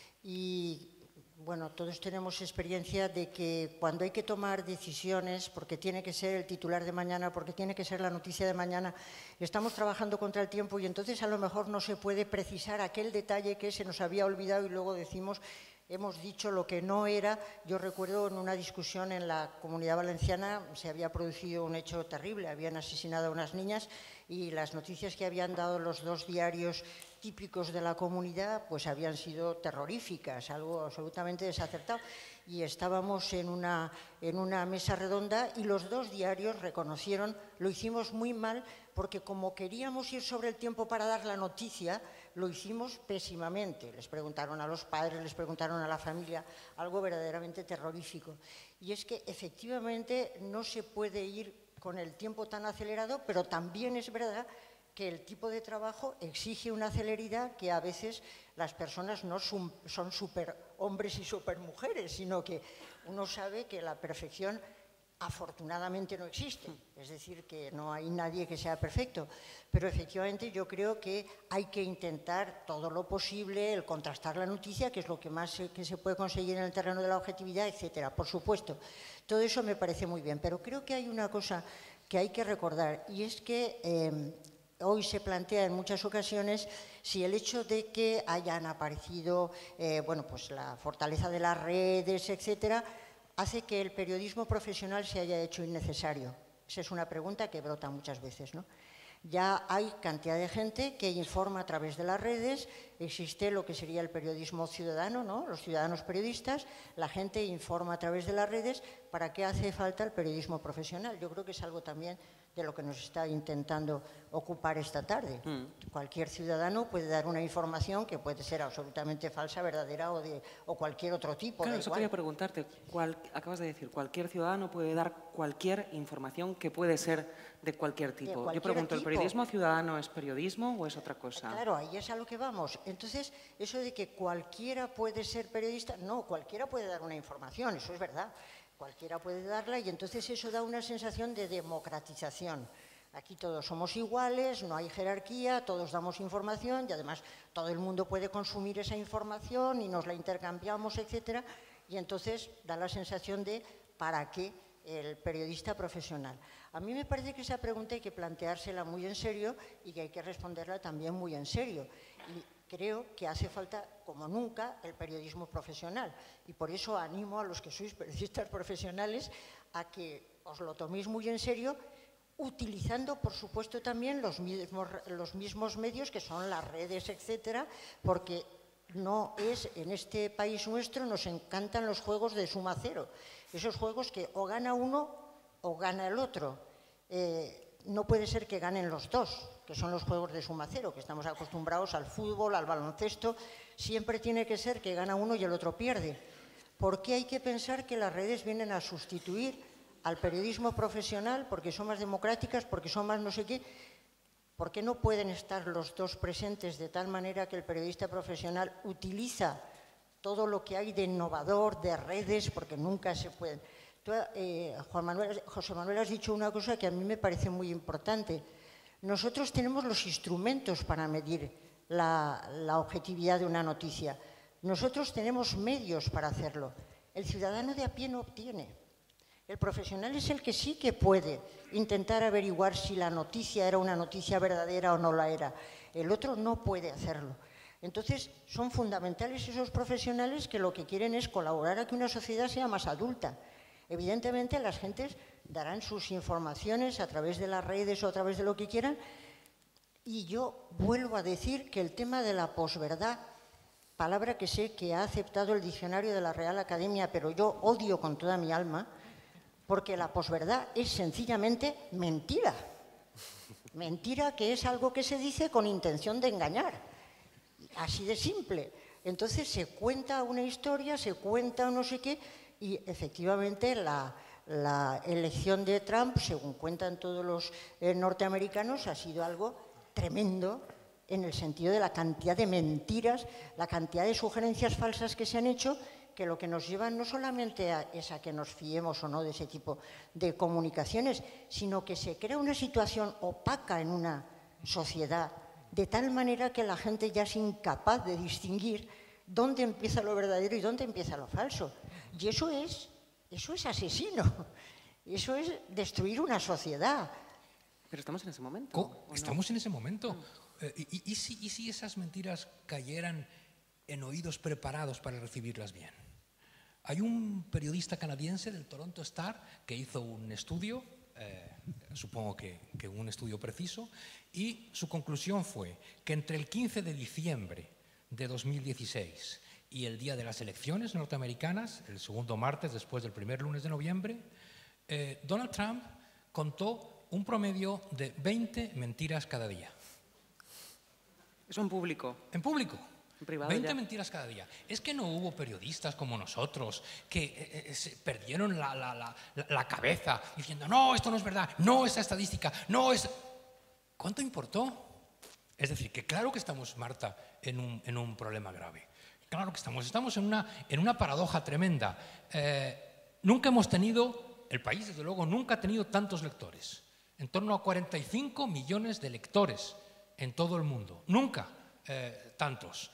[SPEAKER 3] y bueno, todos tenemos experiencia de que cuando hay que tomar decisiones, porque tiene que ser el titular de mañana, porque tiene que ser la noticia de mañana, estamos trabajando contra el tiempo y entonces a lo mejor no se puede precisar aquel detalle que se nos había olvidado y luego decimos, hemos dicho lo que no era. Yo recuerdo en una discusión en la Comunidad Valenciana se había producido un hecho terrible, habían asesinado a unas niñas y las noticias que habían dado los dos diarios típicos de la comunidad pues habían sido terroríficas, algo absolutamente desacertado. Y estábamos en una mesa redonda y los dos diarios reconocieron, lo hicimos muy mal porque como queríamos ir sobre el tiempo para dar la noticia, lo hicimos pésimamente. Les preguntaron a los padres, les preguntaron a la familia, algo verdaderamente terrorífico. Y es que efectivamente no se puede ir con el tiempo tan acelerado, pero también es verdad que el tipo de trabajo exige una celeridad que a veces las personas no son superhombres y supermujeres, sino que uno sabe que la perfección afortunadamente no existe, es decir, que no hay nadie que sea perfecto, pero efectivamente yo creo que hay que intentar todo lo posible, el contrastar la noticia, que es lo que más que se puede conseguir en el terreno de la objetividad, etcétera. Por supuesto, todo eso me parece muy bien, pero creo que hay una cosa que hay que recordar y es que hoy se plantea en muchas ocasiones si el hecho de que hayan aparecido bueno, pues la fortaleza de las redes, etcétera, hace que el periodismo profesional se haya hecho innecesario. Esa es una pregunta que brota muchas veces, ¿no? Ya hay cantidad de gente que informa a través de las redes, existe lo que sería el periodismo ciudadano, ¿no? Los ciudadanos periodistas, la gente informa a través de las redes. ¿Para qué hace falta el periodismo profesional? Yo creo que es algo también de lo que nos está intentando ocupar esta tarde. Cualquier ciudadano puede dar una información que puede ser absolutamente falsa, verdadera o cualquier otro tipo.
[SPEAKER 2] Claro, eso quería preguntarte. Acabas de decir, cualquier ciudadano puede dar cualquier información que puede ser de cualquier tipo. Yo pregunto, ¿el periodismo ciudadano es periodismo o es otra cosa?
[SPEAKER 3] Claro, ahí es a lo que vamos. Entonces, eso de que cualquiera puede ser periodista, no, cualquiera puede dar una información, eso es verdad. Cualquiera puede darla y entonces eso da una sensación de democratización. Aquí todos somos iguales, no hay jerarquía, todos damos información y además todo el mundo puede consumir esa información y nos la intercambiamos, etcétera. Y entonces da la sensación de ¿para qué el periodista profesional? A mí me parece que esa pregunta hay que planteársela muy en serio y que hay que responderla también muy en serio. Y creo que hace falta, como nunca, el periodismo profesional. Y por eso animo a los que sois periodistas profesionales a que os lo toméis muy en serio, utilizando, por supuesto, también los mismos medios que son las redes, etcétera, porque no es, en este país nuestro nos encantan los juegos de suma cero. Esos juegos que o gana uno o gana el otro. No puede ser que ganen los dos, que son los juegos de suma cero, que estamos acostumbrados al fútbol, al baloncesto. Siempre tiene que ser que gana uno y el otro pierde. ¿Por qué hay que pensar que las redes vienen a sustituir al periodismo profesional? Porque son más democráticas, porque son más no sé qué. ¿Por qué no pueden estar los dos presentes de tal manera que el periodista profesional utiliza todo lo que hay de innovador, de redes, porque nunca se pueden? Tú, José Manuel, has dicho una cosa que a mí me parece muy importante. Nosotros tenemos los instrumentos para medir la objetividad de una noticia. Nosotros tenemos medios para hacerlo. El ciudadano de a pie no obtiene. El profesional es el que sí que puede intentar averiguar si la noticia era una noticia verdadera o no la era. El otro no puede hacerlo. Entonces, son fundamentales esos profesionales que lo que quieren es colaborar a que una sociedad sea más adulta. Evidentemente, las gentes darán sus informaciones a través de las redes o a través de lo que quieran. Y yo vuelvo a decir que el tema de la posverdad, palabra que sé que ha aceptado el diccionario de la Real Academia, pero yo odio con toda mi alma, porque la posverdad es sencillamente mentira. Mentira, que es algo que se dice con intención de engañar. Así de simple. Entonces se cuenta una historia, se cuenta no sé qué, y efectivamente la elección de Trump, según cuentan todos los norteamericanos, ha sido algo tremendo en el sentido de la cantidad de mentiras, la cantidad de sugerencias falsas que se han hecho que lo que nos lleva no solamente es a que nos fiemos o no de ese tipo de comunicaciones, sino que se crea una situación opaca en una sociedad, de tal manera que la gente ya es incapaz de distinguir dónde empieza lo verdadero y dónde empieza lo falso. Y eso es asesino, eso es destruir una sociedad.
[SPEAKER 2] Pero estamos en ese momento.
[SPEAKER 5] Estamos en ese momento. ¿Y si esas mentiras cayeran en oídos preparados para recibirlas bien? Hay un periodista canadiense del Toronto Star que hizo un estudio, supongo que un estudio preciso, y su conclusión fue que entre el 15 de diciembre de 2016 y el día de las elecciones norteamericanas, el segundo martes después del primer lunes de noviembre, Donald Trump contó un promedio de 20 mentiras cada día.
[SPEAKER 2] ¿Eso en público?
[SPEAKER 5] En público.
[SPEAKER 2] En privado
[SPEAKER 5] 20
[SPEAKER 2] ya.
[SPEAKER 5] mentiras cada día. Es que no hubo periodistas como nosotros que se perdieron la cabeza diciendo, no, esto no es verdad, no, esa estadística, no es... ¿Cuánto importó? Es decir, que claro que estamos, Marta, en un problema grave. Claro que estamos en una paradoja tremenda. Nunca hemos tenido, el país desde luego nunca ha tenido tantos lectores. En torno a 45 millones de lectores en todo el mundo. Nunca tantos.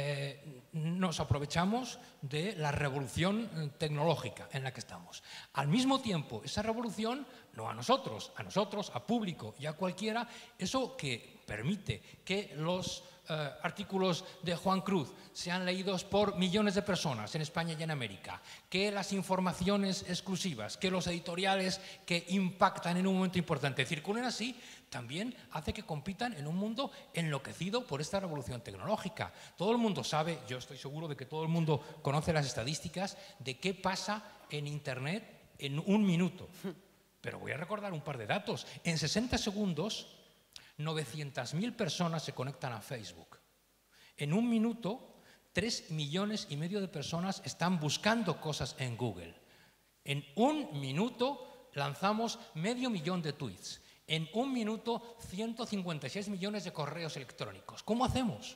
[SPEAKER 5] Nos aprovechamos de la revolución tecnológica en la que estamos. Al mismo tiempo, esa revolución, no a nosotros, a público y a cualquiera, eso que permite que los artículos de Juan Cruz sean leídos por millones de personas en España y en América, que las informaciones exclusivas, que los editoriales que impactan en un momento importante circulen así, también hace que compitan en un mundo enloquecido por esta revolución tecnológica. Todo el mundo sabe, yo estoy seguro de que todo el mundo conoce las estadísticas de qué pasa en Internet en un minuto. Pero voy a recordar un par de datos. En 60 segundos, 900.000 personas se conectan a Facebook. En un minuto, 3,5 millones de personas están buscando cosas en Google. En un minuto lanzamos 500,000 de tweets. En un minuto, 156 millones de correos electrónicos. ¿Cómo hacemos?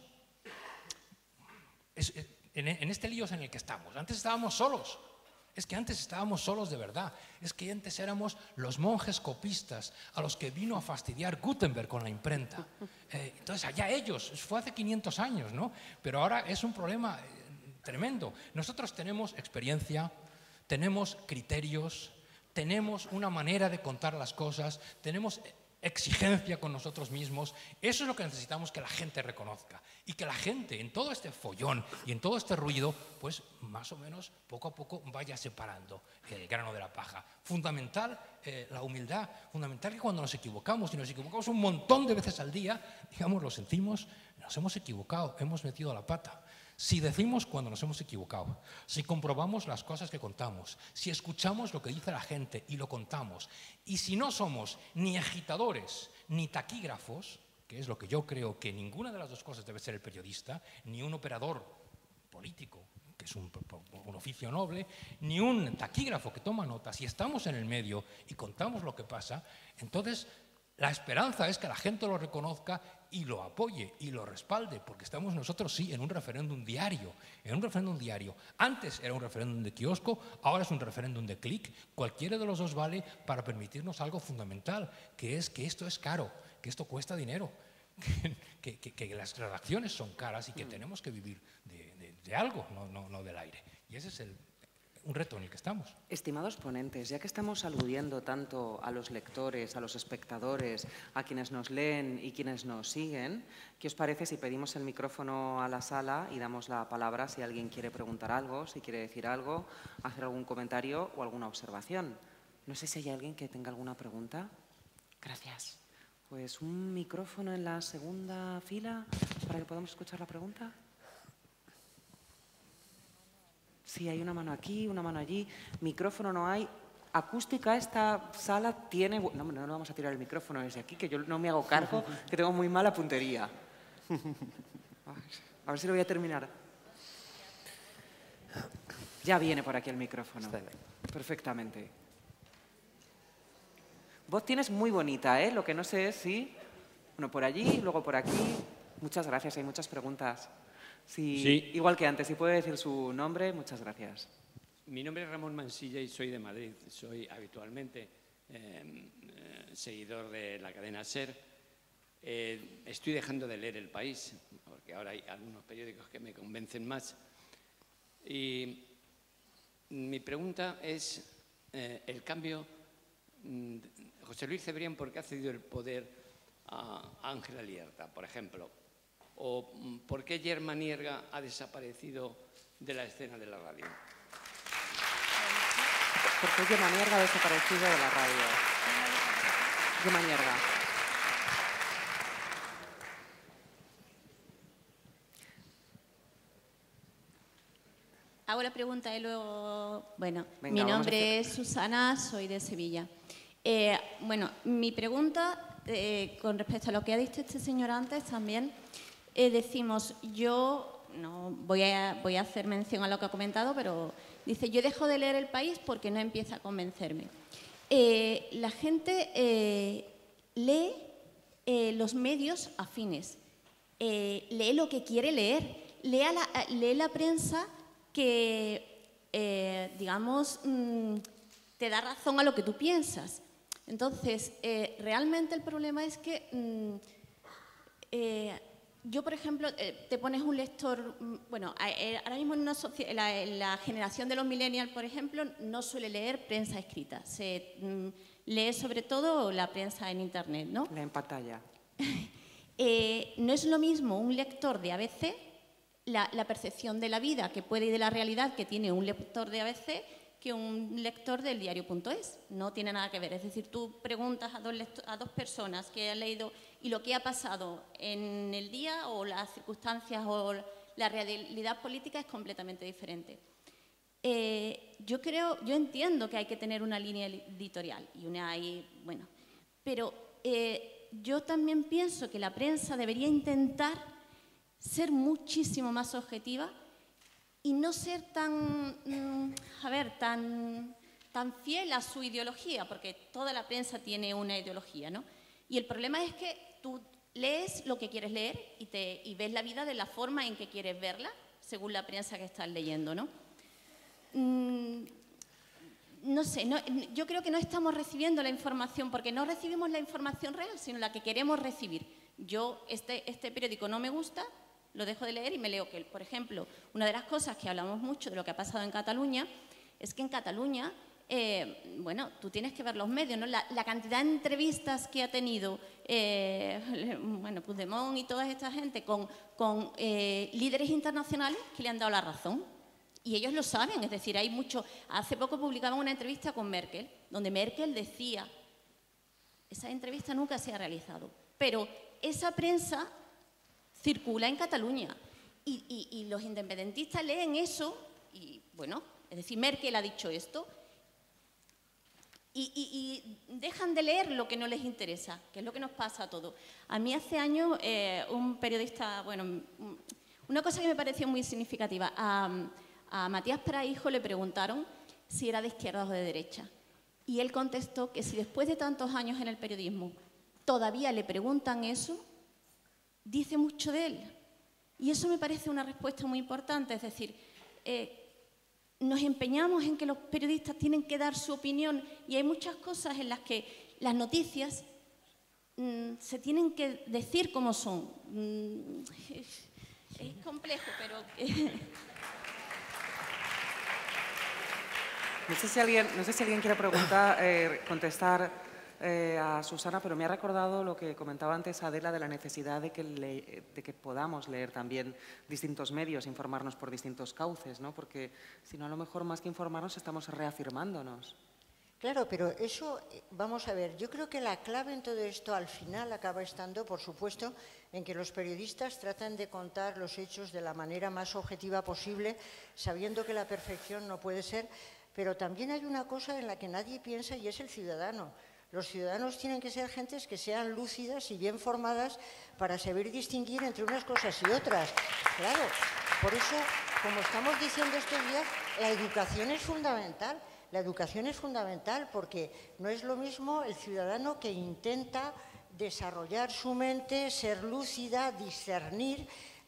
[SPEAKER 5] En este lío en el que estamos. Antes estábamos solos. Es que antes estábamos solos de verdad. Es que antes éramos los monjes copistas a los que vino a fastidiar Gutenberg con la imprenta. Entonces, allá ellos, fue hace 500 años, ¿no? Pero ahora es un problema tremendo. Nosotros tenemos experiencia, tenemos criterios, tenemos una manera de contar las cosas, tenemos exigencia con nosotros mismos. Eso es lo que necesitamos que la gente reconozca. Y que la gente, en todo este follón y en todo este ruido, pues más o menos, poco a poco, vaya separando el grano de la paja. Fundamental la humildad, fundamental que cuando nos equivocamos, y nos equivocamos un montón de veces al día, digamos, lo sentimos, nos hemos equivocado, hemos metido la pata. Si decimos cuando nos hemos equivocado, si comprobamos las cosas que contamos, si escuchamos lo que dice la gente y lo contamos, y si no somos ni agitadores ni taquígrafos, que es lo que yo creo que ninguna de las dos cosas debe ser el periodista, ni un operador político, que es un oficio noble, ni un taquígrafo que toma notas, si estamos en el medio y contamos lo que pasa, entonces la esperanza es que la gente lo reconozca y lo apoye y lo respalde, porque estamos nosotros, sí, en un referéndum diario, Antes era un referéndum de kiosco, ahora es un referéndum de clic. Cualquiera de los dos vale para permitirnos algo fundamental, que es que esto es caro, que esto cuesta dinero, que las redacciones son caras y que tenemos que vivir de algo, no del aire. Y ese es un reto en el que estamos.
[SPEAKER 2] Estimados ponentes, ya que estamos aludiendo tanto a los lectores, a los espectadores, a quienes nos leen y quienes nos siguen, ¿qué os parece si pedimos el micrófono a la sala y damos la palabra si alguien quiere preguntar algo, si quiere decir algo, hacer algún comentario o alguna observación? No sé si hay alguien que tenga alguna pregunta. Gracias. Pues un micrófono en la segunda fila para que podamos escuchar la pregunta. Sí, hay una mano aquí, una mano allí. Micrófono no hay. Acústica, esta sala tiene... No vamos a tirar el micrófono desde aquí, que yo no me hago cargo, que tengo muy mala puntería. A ver si lo voy a terminar. Ya viene por aquí el micrófono. Perfectamente. Voz tienes muy bonita, ¿eh? Lo que no sé es si... Bueno, por allí, luego por aquí. Muchas gracias, hay muchas preguntas. Sí. Igual que antes, si puede decir su nombre, muchas gracias.
[SPEAKER 6] Mi nombre es Ramón Mansilla y soy de Madrid. Soy habitualmente seguidor de la cadena SER. Estoy dejando de leer El País, porque ahora hay algunos periódicos que me convencen más. Y mi pregunta es el cambio. José Luis Cebrián, ¿por qué ha cedido el poder a Ángela Lierta, por ejemplo? ¿O por qué Yerma Nierga ha desaparecido de la escena de la radio?
[SPEAKER 2] ¿Por qué Yerma Nierga ha desaparecido de la radio? Yerma Nierga.
[SPEAKER 7] Hago la pregunta y luego... Bueno,
[SPEAKER 2] Venga,
[SPEAKER 7] mi nombre es Susana, soy de Sevilla. Bueno, mi pregunta, con respecto a lo que ha dicho este señor antes también, decimos, yo no voy a hacer mención a lo que ha comentado, pero dice, yo dejo de leer El País porque no empieza a convencerme. La gente lee los medios afines, lee lo que quiere leer, lee la prensa que, digamos, te da razón a lo que tú piensas. Entonces, realmente el problema es que yo, por ejemplo, te pones un lector, bueno, ahora mismo en la generación de los millennials, por ejemplo, no suele leer prensa escrita, se lee sobre todo la prensa en Internet, ¿no?
[SPEAKER 2] La en pantalla.
[SPEAKER 7] No es lo mismo un lector de ABC, la percepción de la vida que puede y de la realidad que tiene un lector de ABC que un lector del diario.es. No tiene nada que ver. Es decir, tú preguntas a dos personas que han leído y lo que ha pasado en el día o las circunstancias o la realidad política es completamente diferente. Yo entiendo que hay que tener una línea editorial bueno, pero yo también pienso que la prensa debería intentar ser muchísimo más objetiva y no ser tan fiel a su ideología, porque toda la prensa tiene una ideología, ¿no? Y el problema es que tú lees lo que quieres leer y ves la vida de la forma en que quieres verla, según la prensa que estás leyendo, ¿no? No sé, yo creo que no estamos recibiendo la información, porque no recibimos la información real, sino la que queremos recibir. Yo, este periódico no me gusta, lo dejo de leer y me leo que, por ejemplo, una de las cosas que hablamos mucho de lo que ha pasado en Cataluña es que en Cataluña, bueno, tú tienes que ver los medios, ¿no? La cantidad de entrevistas que ha tenido, bueno, Puigdemont y toda esta gente con líderes internacionales que le han dado la razón. Y ellos lo saben, es decir, hay mucho... Hace poco publicaban una entrevista con Merkel, donde Merkel decía, esa entrevista nunca se ha realizado, pero esa prensa circula en Cataluña y los independentistas leen eso y, bueno, es decir, Merkel ha dicho esto y dejan de leer lo que no les interesa, que es lo que nos pasa a todos. A mí hace años un periodista, bueno, una cosa que me pareció muy significativa, a Matías Praijo le preguntaron si era de izquierda o de derecha y él contestó que si después de tantos años en el periodismo todavía le preguntan eso, dice mucho de él. Y eso me parece una respuesta muy importante. Es decir, nos empeñamos en que los periodistas tienen que dar su opinión y hay muchas cosas en las que las noticias se tienen que decir como son. Es complejo, pero...
[SPEAKER 2] No sé si alguien quiere contestar a Susana, pero me ha recordado lo que comentaba antes Adela de la necesidad de que podamos leer también distintos medios, informarnos por distintos cauces, ¿no? Porque si no, a lo mejor más que informarnos estamos reafirmándonos.
[SPEAKER 3] Claro, pero eso, vamos a ver, yo creo que la clave en todo esto al final acaba estando, por supuesto, en que los periodistas tratan de contar los hechos de la manera más objetiva posible, sabiendo que la perfección no puede ser, pero también hay una cosa en la que nadie piensa y es el ciudadano. Los ciudadanos tienen que ser gentes que sean lúcidas y bien formadas para saber distinguir entre unas cosas y otras. Claro, por eso, como estamos diciendo estos días, la educación es fundamental. La educación es fundamental porque no es lo mismo el ciudadano que intenta desarrollar su mente, ser lúcida, discernir,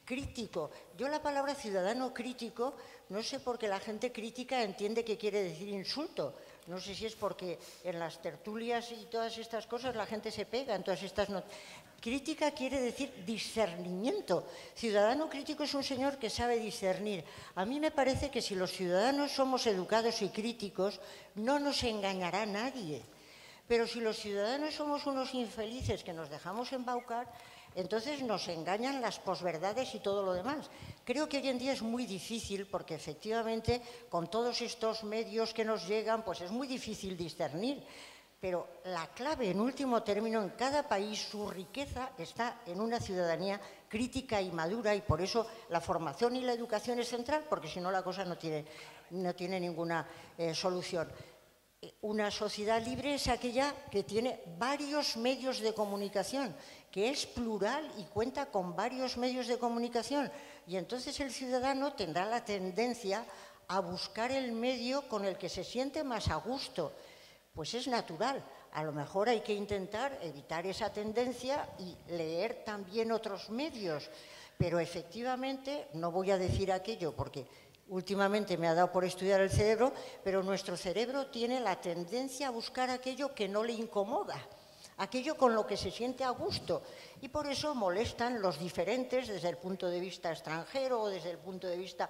[SPEAKER 3] crítico. Yo la palabra ciudadano crítico, no sé por qué la gente crítica entiende que quiere decir insulto. No sé si es porque en las tertulias y todas estas cosas la gente se pega en todas estas Crítica quiere decir discernimiento. Ciudadano crítico es un señor que sabe discernir. A mí me parece que si los ciudadanos somos educados y críticos, no nos engañará nadie. Pero si los ciudadanos somos unos infelices que nos dejamos embaucar, entonces nos engañan las posverdades y todo lo demás. Creo que hoy en día es muy difícil porque efectivamente con todos estos medios que nos llegan, pues es muy difícil discernir. Pero la clave, en último término, en cada país, su riqueza está en una ciudadanía crítica y madura, y por eso la formación y la educación es central, porque si no la cosa no tiene ninguna solución. Una sociedad libre es aquella que tiene varios medios de comunicación, que es plural y cuenta con varios medios de comunicación. Y entonces el ciudadano tendrá la tendencia a buscar el medio con el que se siente más a gusto. Pues es natural. A lo mejor hay que intentar evitar esa tendencia y leer también otros medios. Pero efectivamente, no voy a decir aquello porque últimamente me ha dado por estudiar el cerebro, pero nuestro cerebro tiene la tendencia a buscar aquello que no le incomoda, aquello con lo que se siente a gusto. Y por eso molestan los diferentes desde el punto de vista extranjero o desde el punto de vista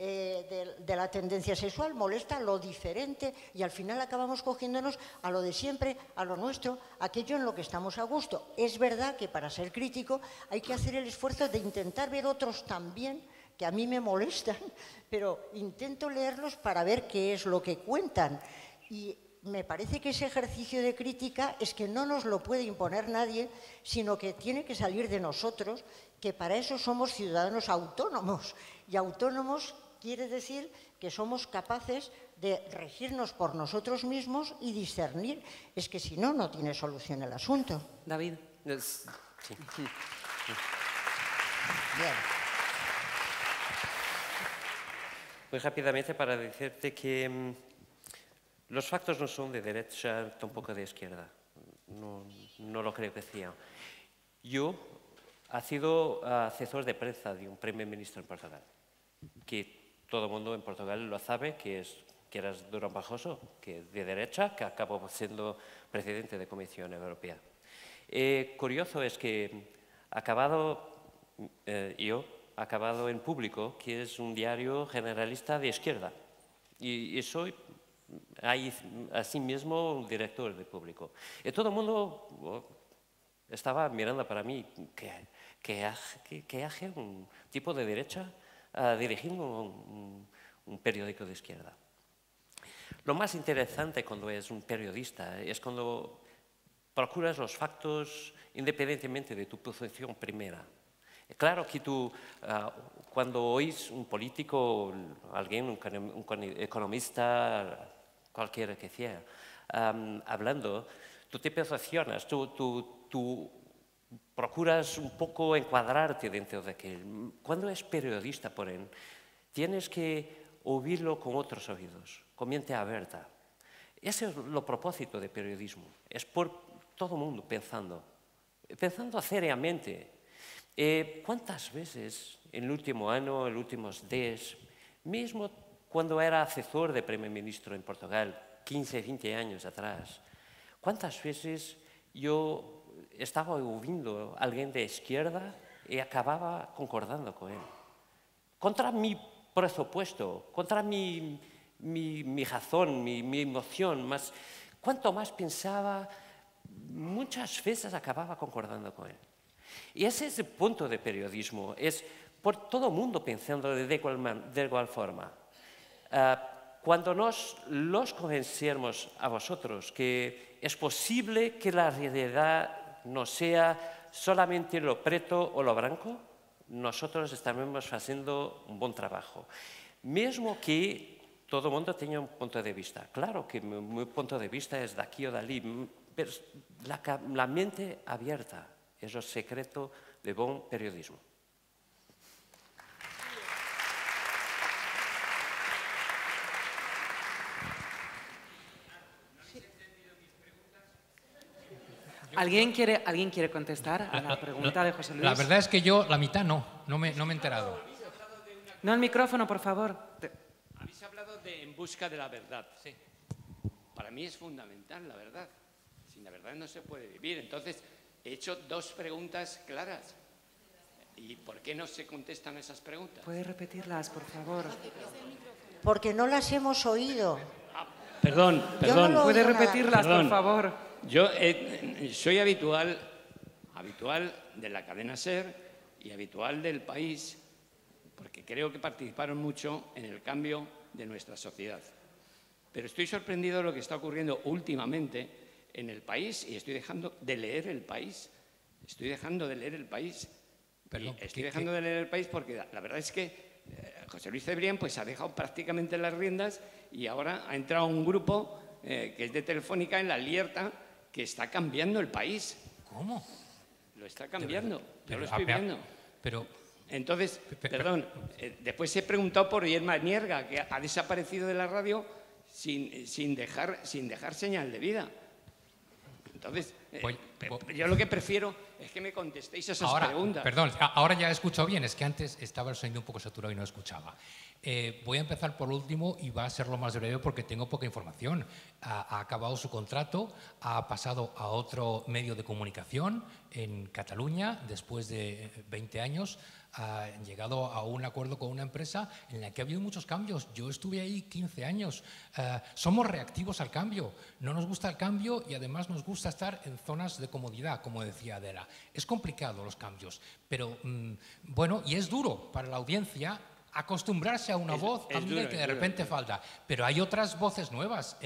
[SPEAKER 3] de la tendencia sexual, molesta lo diferente y al final acabamos cogiéndonos a lo de siempre, a lo nuestro, aquello en lo que estamos a gusto. Es verdad que para ser crítico hay que hacer el esfuerzo de intentar ver otros también, que a mí me molestan, pero intento leerlos para ver qué es lo que cuentan. Y me parece que ese ejercicio de crítica es que no nos lo puede imponer nadie, sino que tiene que salir de nosotros, que para eso somos ciudadanos autónomos. Y autónomos quiere decir que somos capaces de regirnos por nosotros mismos y discernir. Es que si no, no tiene solución el asunto.
[SPEAKER 2] David.
[SPEAKER 4] Sí.
[SPEAKER 3] Bien.
[SPEAKER 4] Muy rápidamente para decirte que los factos no son de derecha, tampoco de izquierda. No lo creo que sean. Yo he sido asesor de prensa de un primer ministro en Portugal, que todo el mundo en Portugal lo sabe, que era Durão Barroso, que es de derecha, que acabó siendo presidente de Comisión Europea. Curioso es que acabado en Público, que es un diario generalista de izquierda, y soy asimismo un director de Público. Y todo el mundo estaba mirando para mí, ¿qué hace un tipo de derecha dirigiendo un periódico de izquierda? Lo más interesante cuando es un periodista es cuando procuras los factos independientemente de tu posición primera. Claro que tú, cuando oís un político, alguien, un economista, cualquiera que sea, hablando, tú te posicionas, tú procuras un poco encuadrarte dentro de aquel. Cuando es periodista, por él, tienes que oírlo con otros oídos, con mente abierta. Ese es el propósito del periodismo, es por todo el mundo pensando seriamente. ¿Cuántas veces en el último año, en los últimos días, mismo cuando era asesor de primer ministro en Portugal, 15, 20 años atrás, cuántas veces yo estaba oyendo a alguien de izquierda y acababa concordando con él? Contra mi presupuesto, contra mi razón, mi emoción, más, cuanto más pensaba, muchas veces acababa concordando con él. Y ese es el punto de periodismo, es por todo el mundo pensando de igual forma. Cuando los convencemos a vosotros que es posible que la realidad no sea solamente lo preto o lo blanco, nosotros estaremos haciendo un buen trabajo. Mismo que todo el mundo tenga un punto de vista. Claro que mi punto de vista es de aquí o de allí, pero la mente abierta es el secreto de buen periodismo.
[SPEAKER 2] ¿Alguien quiere contestar a la pregunta de José Luis?
[SPEAKER 5] La verdad es que yo la mitad no. no me he enterado.
[SPEAKER 2] No, el micrófono, por favor.
[SPEAKER 6] Habéis hablado de en busca de la verdad.
[SPEAKER 5] Sí.
[SPEAKER 6] Para mí es fundamental la verdad. Sin la verdad no se puede vivir. Entonces, he hecho 2 preguntas claras. ¿Y por qué no se contestan esas preguntas?
[SPEAKER 2] ¿Puede repetirlas, por favor?
[SPEAKER 3] Porque no las hemos oído.
[SPEAKER 6] Perdón.
[SPEAKER 2] ¿Puede
[SPEAKER 3] oigo nada.
[SPEAKER 2] repetirlas,
[SPEAKER 6] Perdón.
[SPEAKER 2] por favor?
[SPEAKER 6] Yo soy habitual de la cadena SER y habitual del país, porque creo que participaron mucho en el cambio de nuestra sociedad. Pero estoy sorprendido de lo que está ocurriendo últimamente en el país y estoy dejando de leer el país. Estoy dejando de leer el país.
[SPEAKER 5] Perdón,
[SPEAKER 6] Estoy dejando de leer el país porque la verdad es que José Luis Cebrián pues, ha dejado prácticamente las riendas y ahora ha entrado un grupo que es de Telefónica en La Alerta que está cambiando el país.
[SPEAKER 5] ¿Cómo?
[SPEAKER 6] Lo está cambiando. Yo lo
[SPEAKER 5] Pero,
[SPEAKER 6] estoy viendo.
[SPEAKER 5] Pero,
[SPEAKER 6] Entonces, perdón, después he preguntado por Irma Nierga, que ha desaparecido de la radio sin dejar señal de vida. Entonces, yo lo que prefiero es que me contestéis esas preguntas.
[SPEAKER 5] Perdón, ahora ya he escuchado bien, es que antes estaba el sonido un poco saturado y no escuchaba. Voy a empezar por último y va a ser lo más breve porque tengo poca información. Ha acabado su contrato, ha pasado a otro medio de comunicación en Cataluña después de 20 años. Ha llegado a un acuerdo con una empresa en la que ha habido muchos cambios. Yo estuve ahí 15 años. Somos reactivos al cambio. No nos gusta el cambio y además nos gusta estar en zonas de comodidad, como decía Adela. Es complicado los cambios, pero bueno, y es duro para la audiencia acostumbrarse a una voz a medida que de repente falta. Pero hay otras voces nuevas.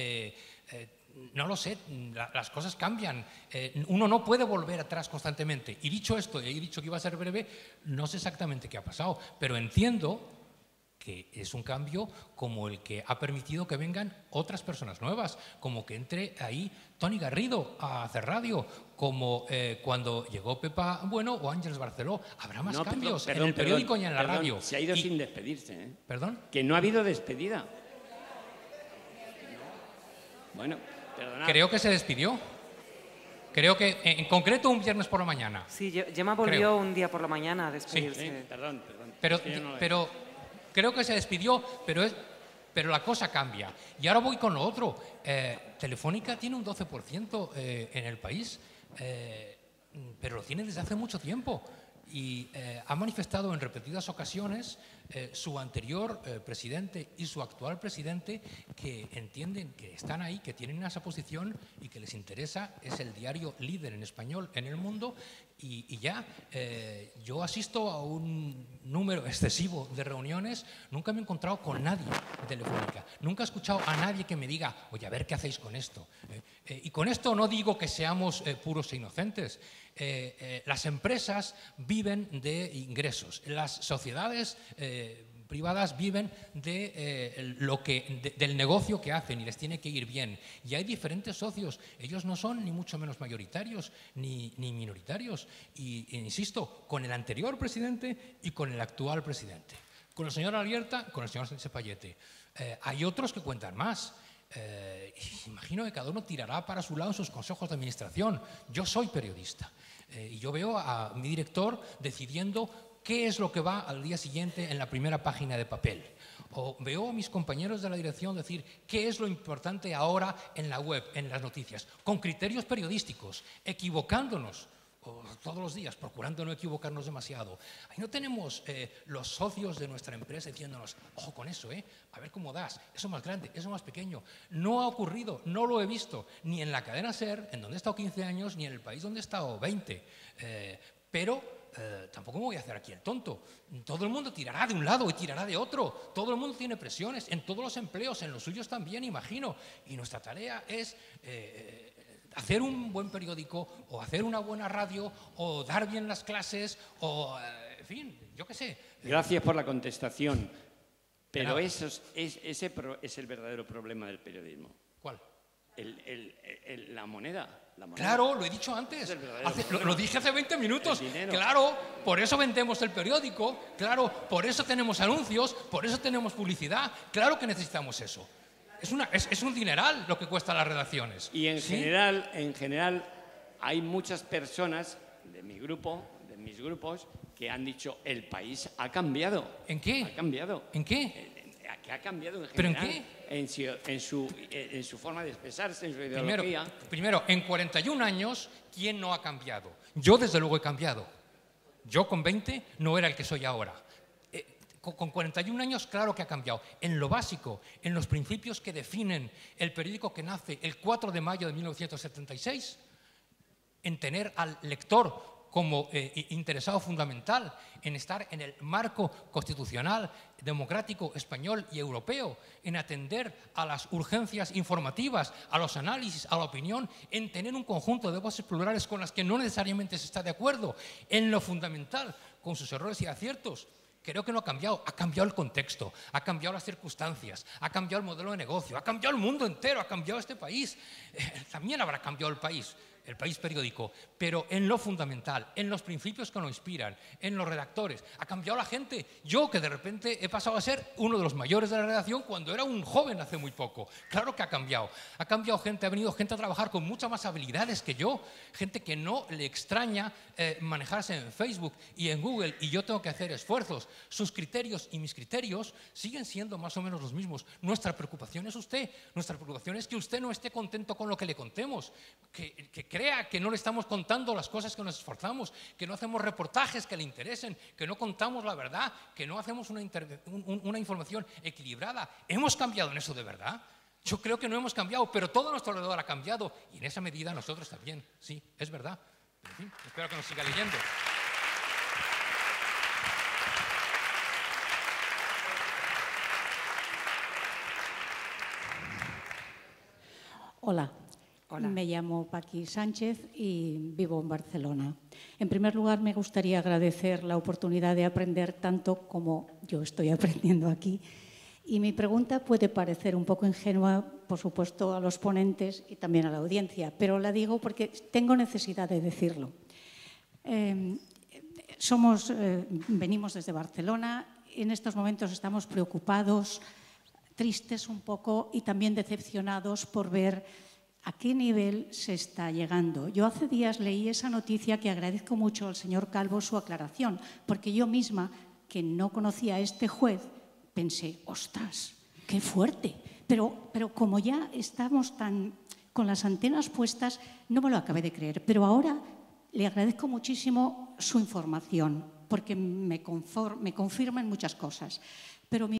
[SPEAKER 5] No lo sé, las cosas cambian. Uno no puede volver atrás constantemente. Y dicho esto, he dicho que iba a ser breve, no sé exactamente qué ha pasado, pero entiendo que es un cambio como el que ha permitido que vengan otras personas nuevas, como que entre ahí Toni Garrido a hacer radio, como cuando llegó Pepa Bueno o Ángeles Barceló. Habrá más cambios en el periódico y en la radio.
[SPEAKER 6] Se ha ido sin despedirse. ¿Eh?
[SPEAKER 5] ¿Perdón?
[SPEAKER 6] Que no ha habido despedida. Bueno, perdonad.
[SPEAKER 5] Creo que se despidió. Creo que en concreto un viernes por la mañana.
[SPEAKER 2] Sí, Gemma volvió un día por la mañana a despedirse.
[SPEAKER 6] Sí, perdón.
[SPEAKER 5] Pero creo que se despidió, pero la cosa cambia. Y ahora voy con lo otro. Telefónica tiene un 12% en el país, pero lo tiene desde hace mucho tiempo. Y ha manifestado en repetidas ocasiones su anterior presidente y su actual presidente que entienden que están ahí, que tienen esa posición y que les interesa. Es el diario líder en español en el mundo y ya yo asisto a un número excesivo de reuniones. Nunca me he encontrado con nadie de Telefónica, nunca he escuchado a nadie que me diga, oye, a ver qué hacéis con esto. Y con esto no digo que seamos puros e inocentes. Las empresas viven de ingresos, las sociedades privadas viven del negocio que hacen y les tiene que ir bien. Y hay diferentes socios, ellos no son ni mucho menos mayoritarios ni minoritarios. Y insisto, con el anterior presidente y con el actual presidente. Con el señor Alierta, con el señor Sánchez Pallete. Hay otros que cuentan más. Imagino que cada uno tirará para su lado en sus consejos de administración. Yo soy periodista y yo veo a mi director decidiendo qué es lo que va al día siguiente en la primera página de papel. O veo a mis compañeros de la dirección decir qué es lo importante ahora en la web, en las noticias, con criterios periodísticos, equivocándonos todos los días, procurando no equivocarnos demasiado. Ahí no tenemos los socios de nuestra empresa diciéndonos, ojo con eso, a ver cómo das, eso más grande, eso más pequeño. No ha ocurrido, no lo he visto, ni en la cadena SER, en donde he estado 15 años, ni en el país donde he estado 20. Pero tampoco me voy a hacer aquí el tonto. Todo el mundo tirará de un lado y tirará de otro. Todo el mundo tiene presiones, en todos los empleos, en los suyos también, imagino. Y nuestra tarea es hacer un buen periódico o hacer una buena radio o dar bien las clases o, en fin, yo qué sé.
[SPEAKER 6] Gracias por la contestación, pero ese es el verdadero problema del periodismo.
[SPEAKER 5] ¿Cuál?
[SPEAKER 6] La moneda.
[SPEAKER 5] Claro, lo he dicho antes. Lo dije hace 20 minutos. Claro, por eso vendemos el periódico. Claro, por eso tenemos anuncios. Por eso tenemos publicidad. Claro que necesitamos eso. Es un dineral lo que cuesta las redacciones.
[SPEAKER 6] Y en general hay muchas personas de mi grupo, de mis grupos que han dicho el país ha cambiado.
[SPEAKER 5] ¿En qué?
[SPEAKER 6] Ha cambiado.
[SPEAKER 5] ¿En qué?
[SPEAKER 6] Que ha cambiado en
[SPEAKER 5] ¿Pero en
[SPEAKER 6] general.
[SPEAKER 5] qué?
[SPEAKER 6] En su forma de expresarse, en su ideología.
[SPEAKER 5] Primero, en 41 años, ¿quién no ha cambiado? Yo, desde luego, he cambiado. Yo, con 20, no era el que soy ahora. Con 41 años, claro que ha cambiado. En lo básico, en los principios que definen el periódico que nace el 4 de mayo de 1976, en tener al lector como interesado fundamental, en estar en el marco constitucional, democrático, español y europeo, en atender a las urgencias informativas, a los análisis, a la opinión, en tener un conjunto de voces plurales con las que no necesariamente se está de acuerdo, en lo fundamental, con sus errores y aciertos. Creo que no ha cambiado el contexto, ha cambiado las circunstancias, ha cambiado el modelo de negocio, ha cambiado el mundo entero, ha cambiado este país. También habrá cambiado el país periódico, pero en lo fundamental, en los principios que nos inspiran, en los redactores, ha cambiado la gente. Yo, que de repente he pasado a ser uno de los mayores de la redacción cuando era un joven hace muy poco. Claro que ha cambiado gente, ha venido gente a trabajar con muchas más habilidades que yo, gente que no le extraña manejarse en Facebook y en Google, y yo tengo que hacer esfuerzos. Sus criterios y mis criterios siguen siendo más o menos los mismos. Nuestra preocupación es usted, nuestra preocupación es que usted no esté contento con lo que le contemos, que crea que no le estamos contando las cosas que nos esforzamos, que no hacemos reportajes que le interesen, que no contamos la verdad, que no hacemos una información equilibrada. ¿Hemos cambiado en eso de verdad? Yo creo que no hemos cambiado, pero todo nuestro alrededor ha cambiado y en esa medida nosotros también. Sí, es verdad. En fin, espero que nos siga leyendo.
[SPEAKER 8] Hola.
[SPEAKER 2] Hola.
[SPEAKER 8] Me llamo Paqui Sánchez y vivo en Barcelona. En primer lugar, me gustaría agradecer la oportunidad de aprender tanto como yo estoy aprendiendo aquí. Y mi pregunta puede parecer un poco ingenua, por supuesto, a los ponentes y también a la audiencia, pero la digo porque tengo necesidad de decirlo. Venimos desde Barcelona, en estos momentos estamos preocupados, tristes un poco y también decepcionados por ver a qué nivel se está llegando. Yo hace días leí esa noticia que agradezco mucho al señor Calvo su aclaración, porque yo misma, que no conocía a este juez, pensé, ostras, qué fuerte. Pero como ya estamos tan con las antenas puestas, no me lo acabé de creer. Pero ahora le agradezco muchísimo su información, porque me confirma en muchas cosas. Pero